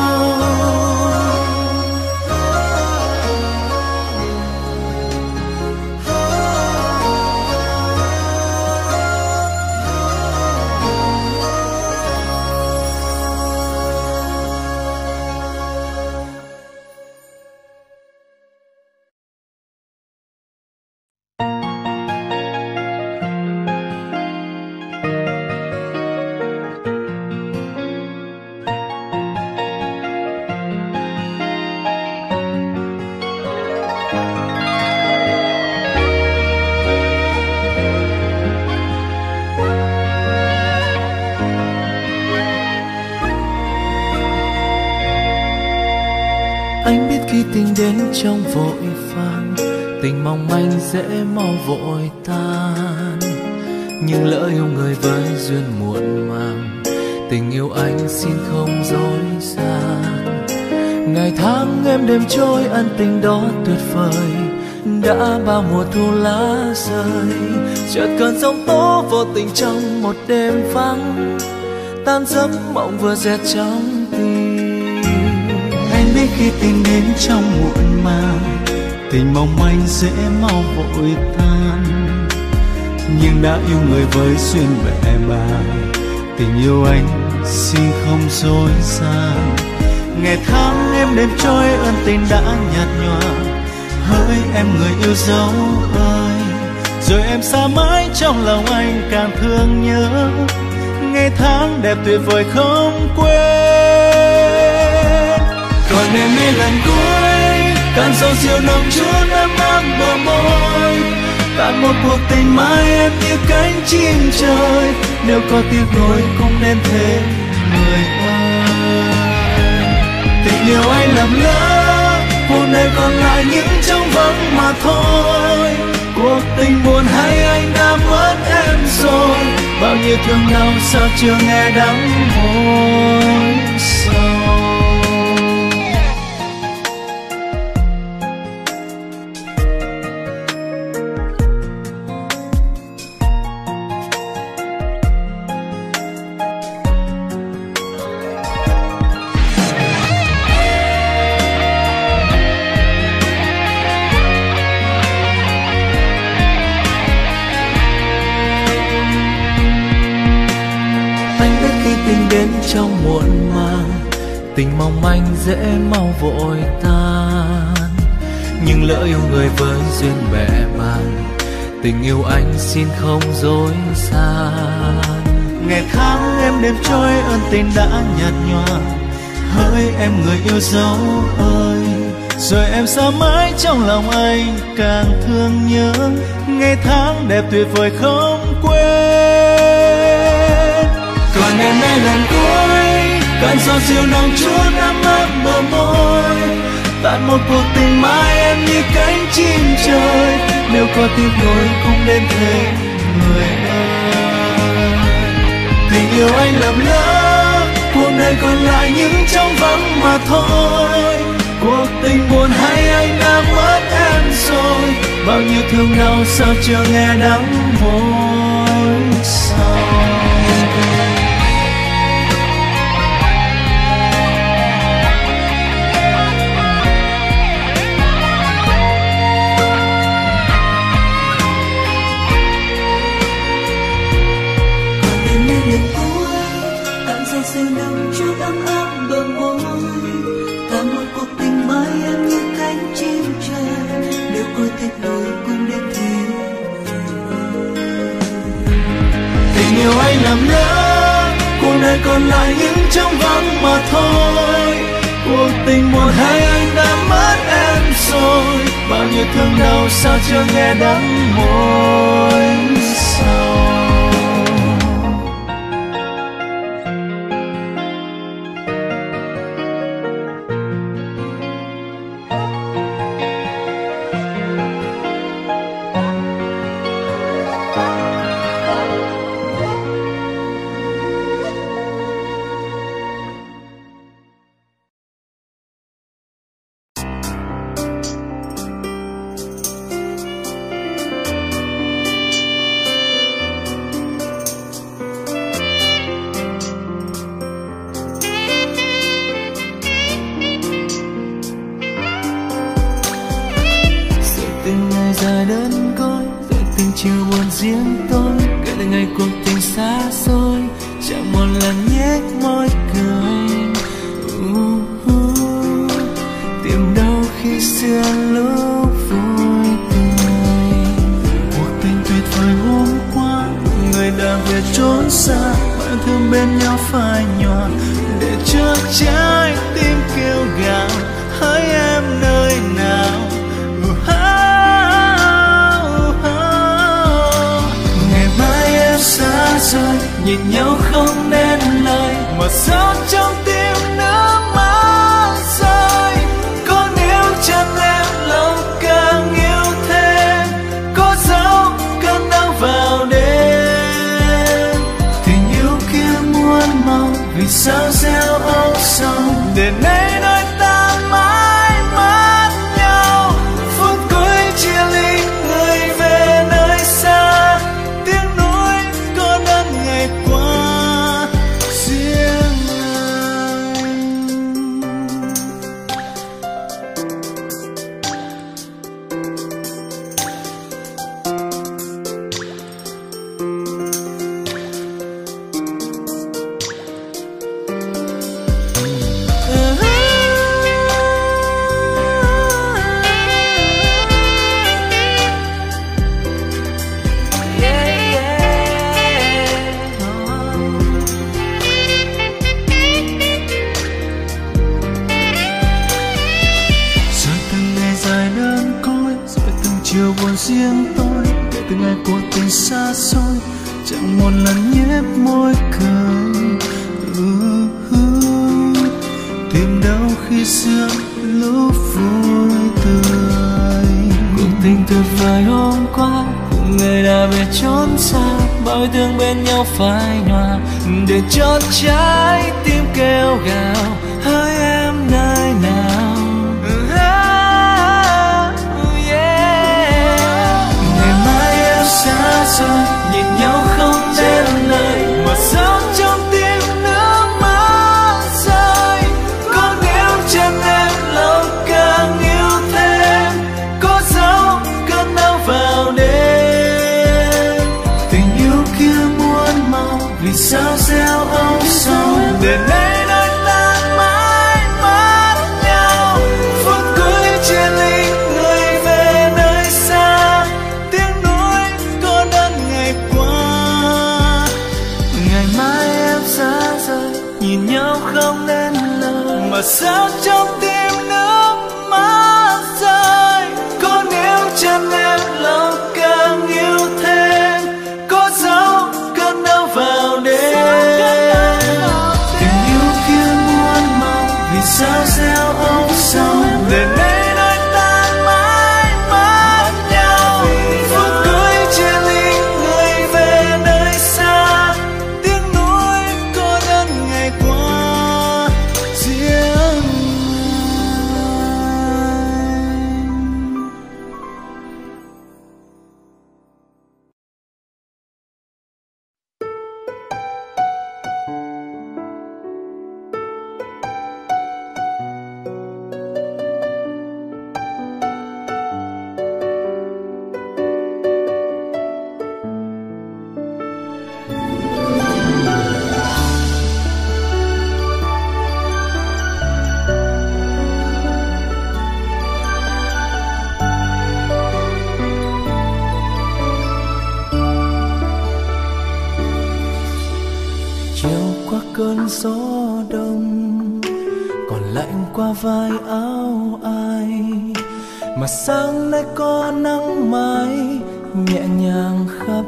Anh biết khi tình đến trong vội vàng, tình mong manh dễ mau vội tan. Nhưng lỡ yêu người với duyên muộn màng, tình yêu anh xin không dối gian. Ngày tháng em đêm trôi, ân tình đó tuyệt vời, đã bao mùa thu lá rơi. Chợt cơn giông tố vô tình trong một đêm vắng, tan giấc mộng vừa dệt trong tim. Anh biết khi tình đến trong muộn màng, tình mong manh dễ mau vội tan. Nhưng đã yêu người với duyên bệ bàng, tình yêu anh xin không dối gian. Ngày tháng em đêm trôi, ân tình đã nhạt nhòa. Hỡi em người yêu dấu ơi, rồi em xa mãi trong lòng anh càng thương nhớ. Ngày tháng đẹp tuyệt vời không quên. Còn em đi lần cuối, càng sâu siêu nồng chút ấm áp bờ môi. Cả một cuộc tình mãi em như cánh chim trời, nếu có tiếc nuối cũng nên thế người ơi. Tình yêu anh lầm lỡ, cuộc đời còn lại những trống vắng mà thôi. Cuộc tình buồn hay anh đã mất em rồi, bao nhiêu thương đau sao chưa nghe đắng môi sầu. Đến trong muộn màng, Tình mong manh dễ mau vội tan, nhưng lỡ yêu người với duyên bẻ bàng, tình yêu anh xin không dối gian. Ngày tháng em đêm trôi ân tình đã nhạt nhòa, hỡi em người yêu dấu ơi, rồi em xa mãi trong lòng anh càng thương nhớ. Ngày tháng đẹp tuyệt vời không quên. Còn em nay lần cuối cơn gió diều nồng chút ấm áp bờ môi, tàn một cuộc tình mãi em như cánh chim trời. Nếu có tiếc nuối cũng đến thế người ơi. Tình yêu anh lầm lỡ, cuộc đời còn lại những trong vắng mà thôi. Cuộc tình buồn hay anh đã mất em rồi, bao nhiêu thương đau sao chưa nghe đắng môi sau. Sự nồng chút ấm áp bờ môi, cả một cuộc tình mãi em như cánh chim trời. Nếu có tiếc nuối cũng đến thế. Tình yêu anh lầm lỡ, cuộc đời còn lại những trong vắng mà thôi. Cuộc tình buồn hay anh đã mất em rồi, bao nhiêu thương đau sao chưa nghe đắng môi sau. Dài đơn côi, về tình chiều buồn riêng tôi, kể từ ngày cuộc tình xa xôi, chẳng một lần nhếch môi cười. uh, uh, Tìm đâu khi xưa lúc vui tươi. Cuộc tình tuyệt vời hôm qua, người đã về trốn xa, bạn thương bên nhau phai nhòa, để cho trái tim kêu gào hỡi em nơi nào. Xa rồi nhìn nhau không nên lời, mà sao trong tim nước mắt rơi. Có níu chân em lòng càng yêu thêm, có dấu cơn đau vào đêm. Tình yêu kia muôn màu, vì sao gieo âu sầu, để nay đôi ta mãi mất nhau. Phút cuối chia ly, người về nơi xa, qua riêng anh. Chiều buồn riêng tôi, kể từ ngày cuộc tình xa xôi, chẳng một lần nhếch môi cười. uh, uh, Tìm đâu khi xưa lúc vui tươi. Cuộc tình tuyệt vời hôm qua, người đã về trốn xa, bao thương bên nhau phai nhòa, để cho trái tim kêu gào hỡi em nơi nào. Xa rồi nhìn nhau không nên lời, mà sao trong tim nước mắt rơi. Có níu chân em lòng càng yêu thêm, có dấu cơn đau vào đêm. Tình yêu kia muôn màu, vì sao gieo âu sầu, để nay đôi ta mãi sao trong tim nước mắt rơi. Có nếu chân em lòng càng yêu thêm, có dấu cơn đau vào đêm. Tình yêu kia muôn màu vì sao gieo âu sầu, để nay đôi ta mãi mất nhau. Phút cưới chia ly người về nơi xa, tiếng nuối cô đơn ngày qua riêng anh. Chiều qua cơn gió đông, còn lạnh qua vai áo ai. Mà sáng nay có nắng mai nhẹ nhàng khắp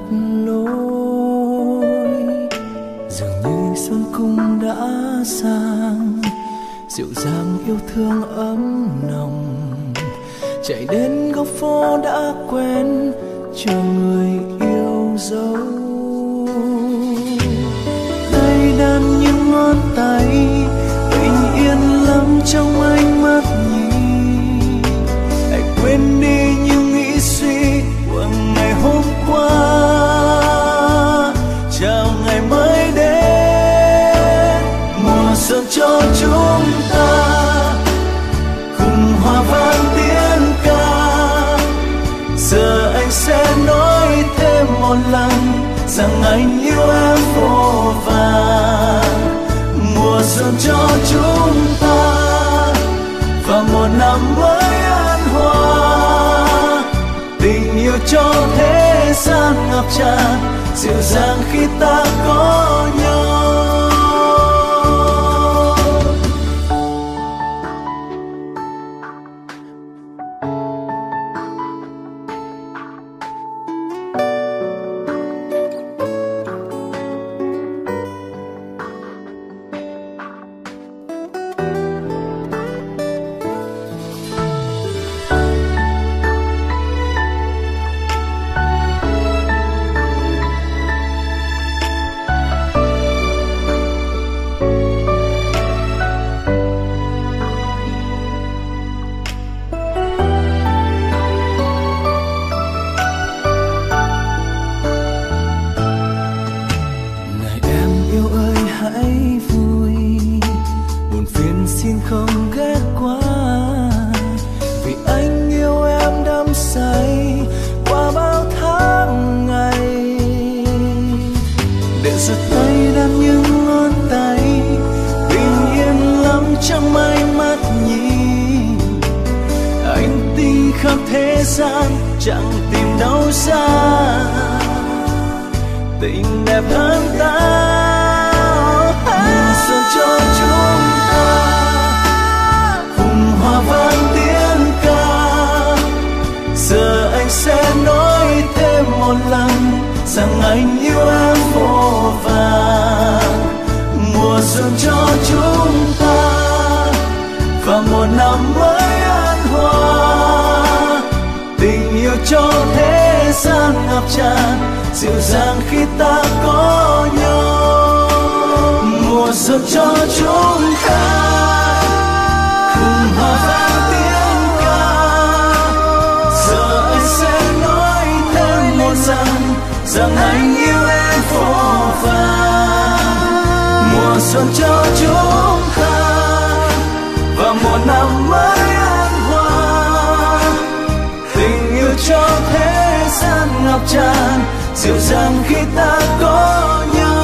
lối. Dường như xuân cung đã sang, dịu dàng yêu thương ấm nồng. Chạy đến góc phố đã quen, chờ người yêu dấu. Đan những ngón tay bình yên lắm trong ánh mắt nhìn. Hãy quên đi những nghĩ suy của ngày hôm qua, chào ngày mới đến. Mùa xuân cho chúng ta cùng hòa vang tiếng ca. Giờ anh sẽ nói thêm một lần rằng anh yêu em vô vàn. Mùa xuân cho chúng ta và một năm mới an hòa. Tình yêu cho thế gian ngập tràn, dịu dàng khi ta có nhau. Chẳng tìm đâu xa tình đẹp hơn ta. Mùa xuân cho chúng ta cùng hòa vang tiếng ca. Giờ anh sẽ nói thêm một lần rằng anh yêu em vô vàn. Mùa xuân cho chúng ta và một năm mới an hòa. Tình yêu cho thế gian ngập tràn, dịu dàng khi ta có nhau. Mùa xuân cho chúng ta cùng hòa vang tiếng ca. Giờ anh sẽ nói thêm một rằng rằng anh yêu em vô vàn. Mùa xuân cho chúng ta và một năm mới an hòa. Tình yêu cho thế gian ngập tràn, dịu dàng khi ta có nhau.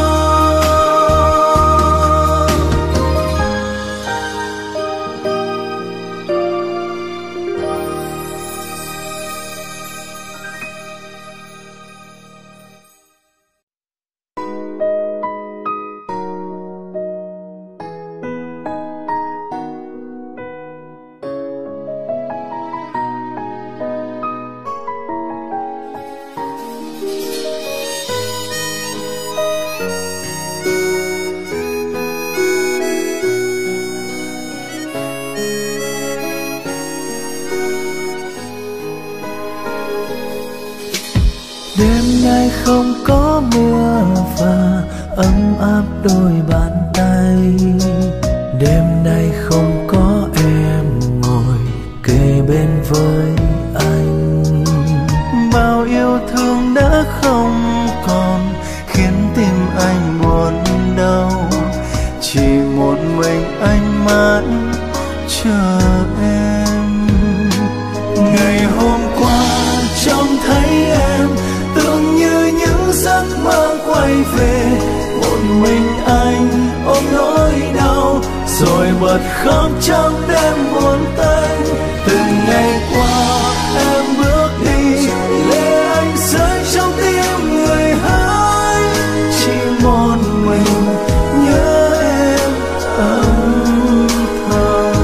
Đêm nay không có mưa và ấm áp đôi bàn tay. Đêm nay không có em ngồi kề bên với anh. Bao yêu thương đã không còn khiến tim anh buồn đau. Chỉ một mình anh mãi chờ em. Ngày hôm qua trông thấy em tưởng như những giấc mơ quay về. Một mình anh ôm nỗi đau rồi bật khóc trong đêm buồn tênh. Từng ngày qua em bước đi, lệ anh rơi trong tim người hỡi. Chỉ một mình nhớ em âm thầm.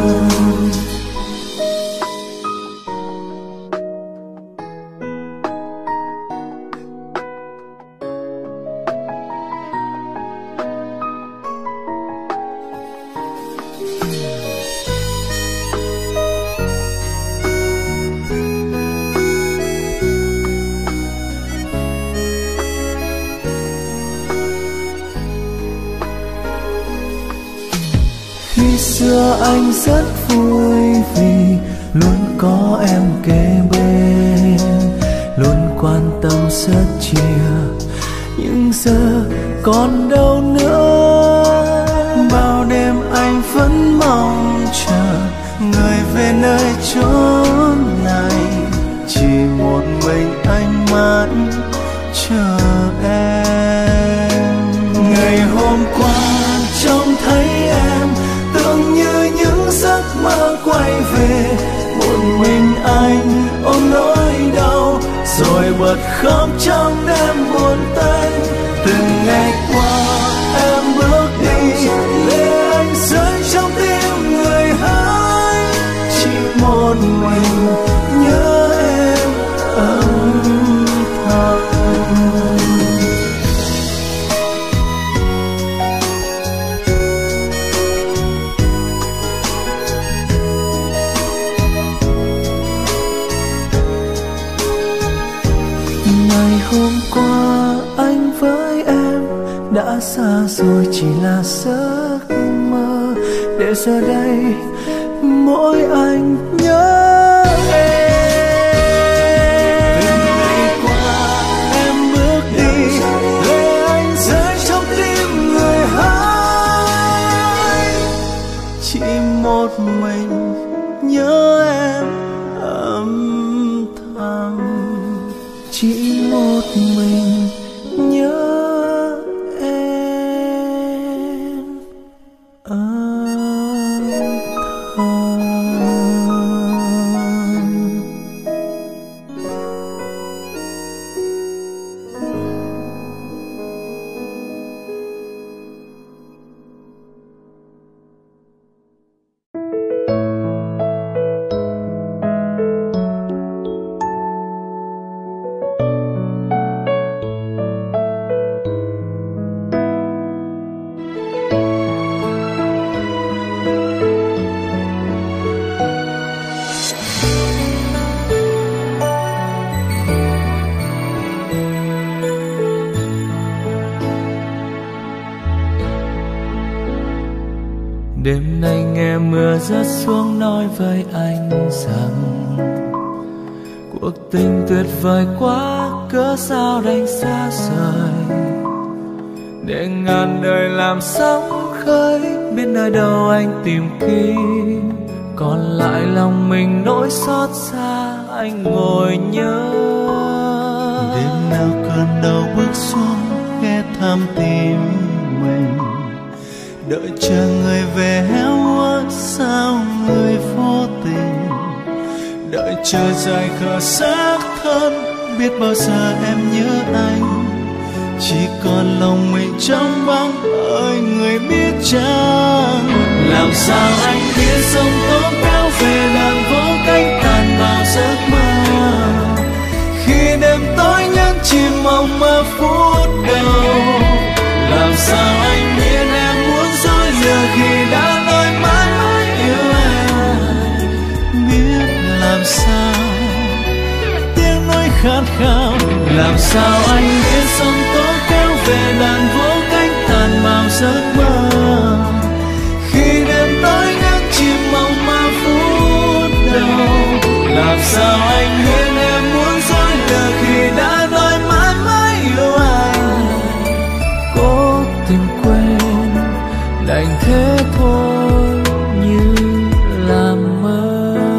Khi xưa anh rất vui vì luôn có em kế bên, luôn quan tâm rất chia. Nhưng giờ còn đâu nữa. Bao đêm anh vẫn mong chờ người về nơi chốn này. Chỉ một mình anh mãi chờ em. Ngày hôm qua trông thấy em tưởng như những giấc mơ quay về. Một mình anh ôm nỗi đau rồi bật khóc trong đêm buồn tênh. Từng ngày qua em bước đi, lệ anh rơi trong tim người hỡi. Chỉ một mình nhớ em âm thầm. Ngày hôm qua anh với em đã xa rồi chỉ là giấc mơ. Để giờ đây mỗi anh nhớ em. Từng ngày qua em bước đi, lệ anh rơi trong tim người hỡi. Chỉ một mình nhớ em âm thầm. Chỉ một mình nhớ em âm thầm. Đêm nay nghe mưa rớt xuống nói với anh rằng cuộc tình tuyệt vời quá, cớ sao đành xa rời. Để ngàn đời làm sóng khơi, biết nơi đâu anh tìm kiếm. Còn lại lòng mình nỗi xót xa, anh ngồi nhớ. Đêm nào cơn đau bước xuống ghé thăm tim mình. Đợi chờ người về héo úa, sao người vô tình. Đợi chờ dài khờ xác thân, biết bao giờ em nhớ anh. Chỉ còn lòng mình trong bóng ơi người biết chăng. Làm sao anh biết sông tố kéo về đàn vỗ cánh tàn vào giấc mơ. Khi đêm tối nhắn chìm mong mơ phút đầu. Làm sao anh biết em muốn dối lừa khi đã nói mãi mãi yêu em. Biết làm sao tiếng nói khát khao là Làm sao anh biết sóng tố kéo về đàn vỗ cánh tàn vào giấc mơ, khi đêm tối nhắc chìm mộng mà phút đầu. Làm sao anh biết em muốn dối lừa khi đã nói mãi mãi yêu anh. Cố tìm quên đành thế thôi như là mơ.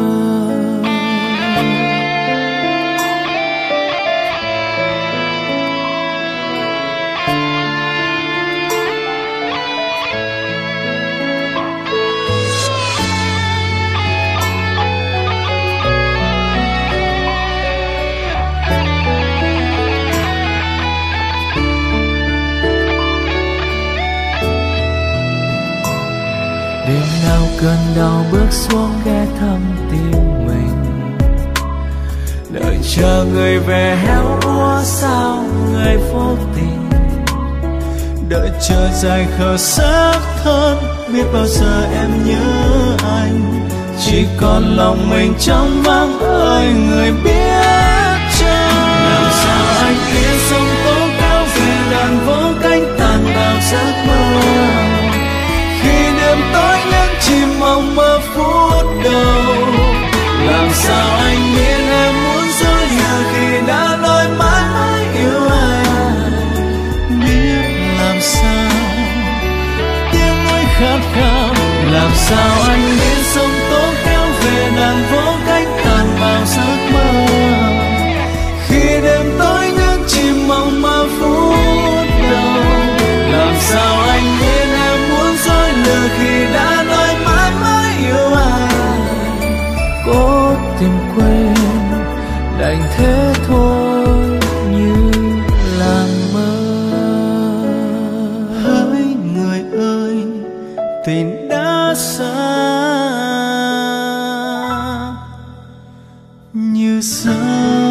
Đêm nào cơn đau bước xuống ghé thăm tim mình, đợi chờ người về héo úa sao người vô tình. Đợi chờ dài khờ xác thân, biết bao giờ em nhớ anh. Chỉ còn lòng mình trong vắng ơi người biết chăng. Làm sao anh biết sông tố kéo về đàn vỗ cánh tàn vào giấc mơ, khi đêm tối nhắc chìm mộng mơ phút đầu. Làm sao anh biết em muốn dối lừa khi đã nói mãi mãi yêu anh. Biết làm sao tiếng nói khát khao. Làm sao anh biết sông tố kéo về đàn vỗ cánh tàn vào giấc mơ, khi đêm tối nhắc chìm mộng mơ phút đầu. Làm sao anh biết em muốn dối lừa khi đã nói mãi mãi yêu anh. Cố tìm quên đành thế thôi như là mơ. Hỡi người ơi tình đã xa như giấc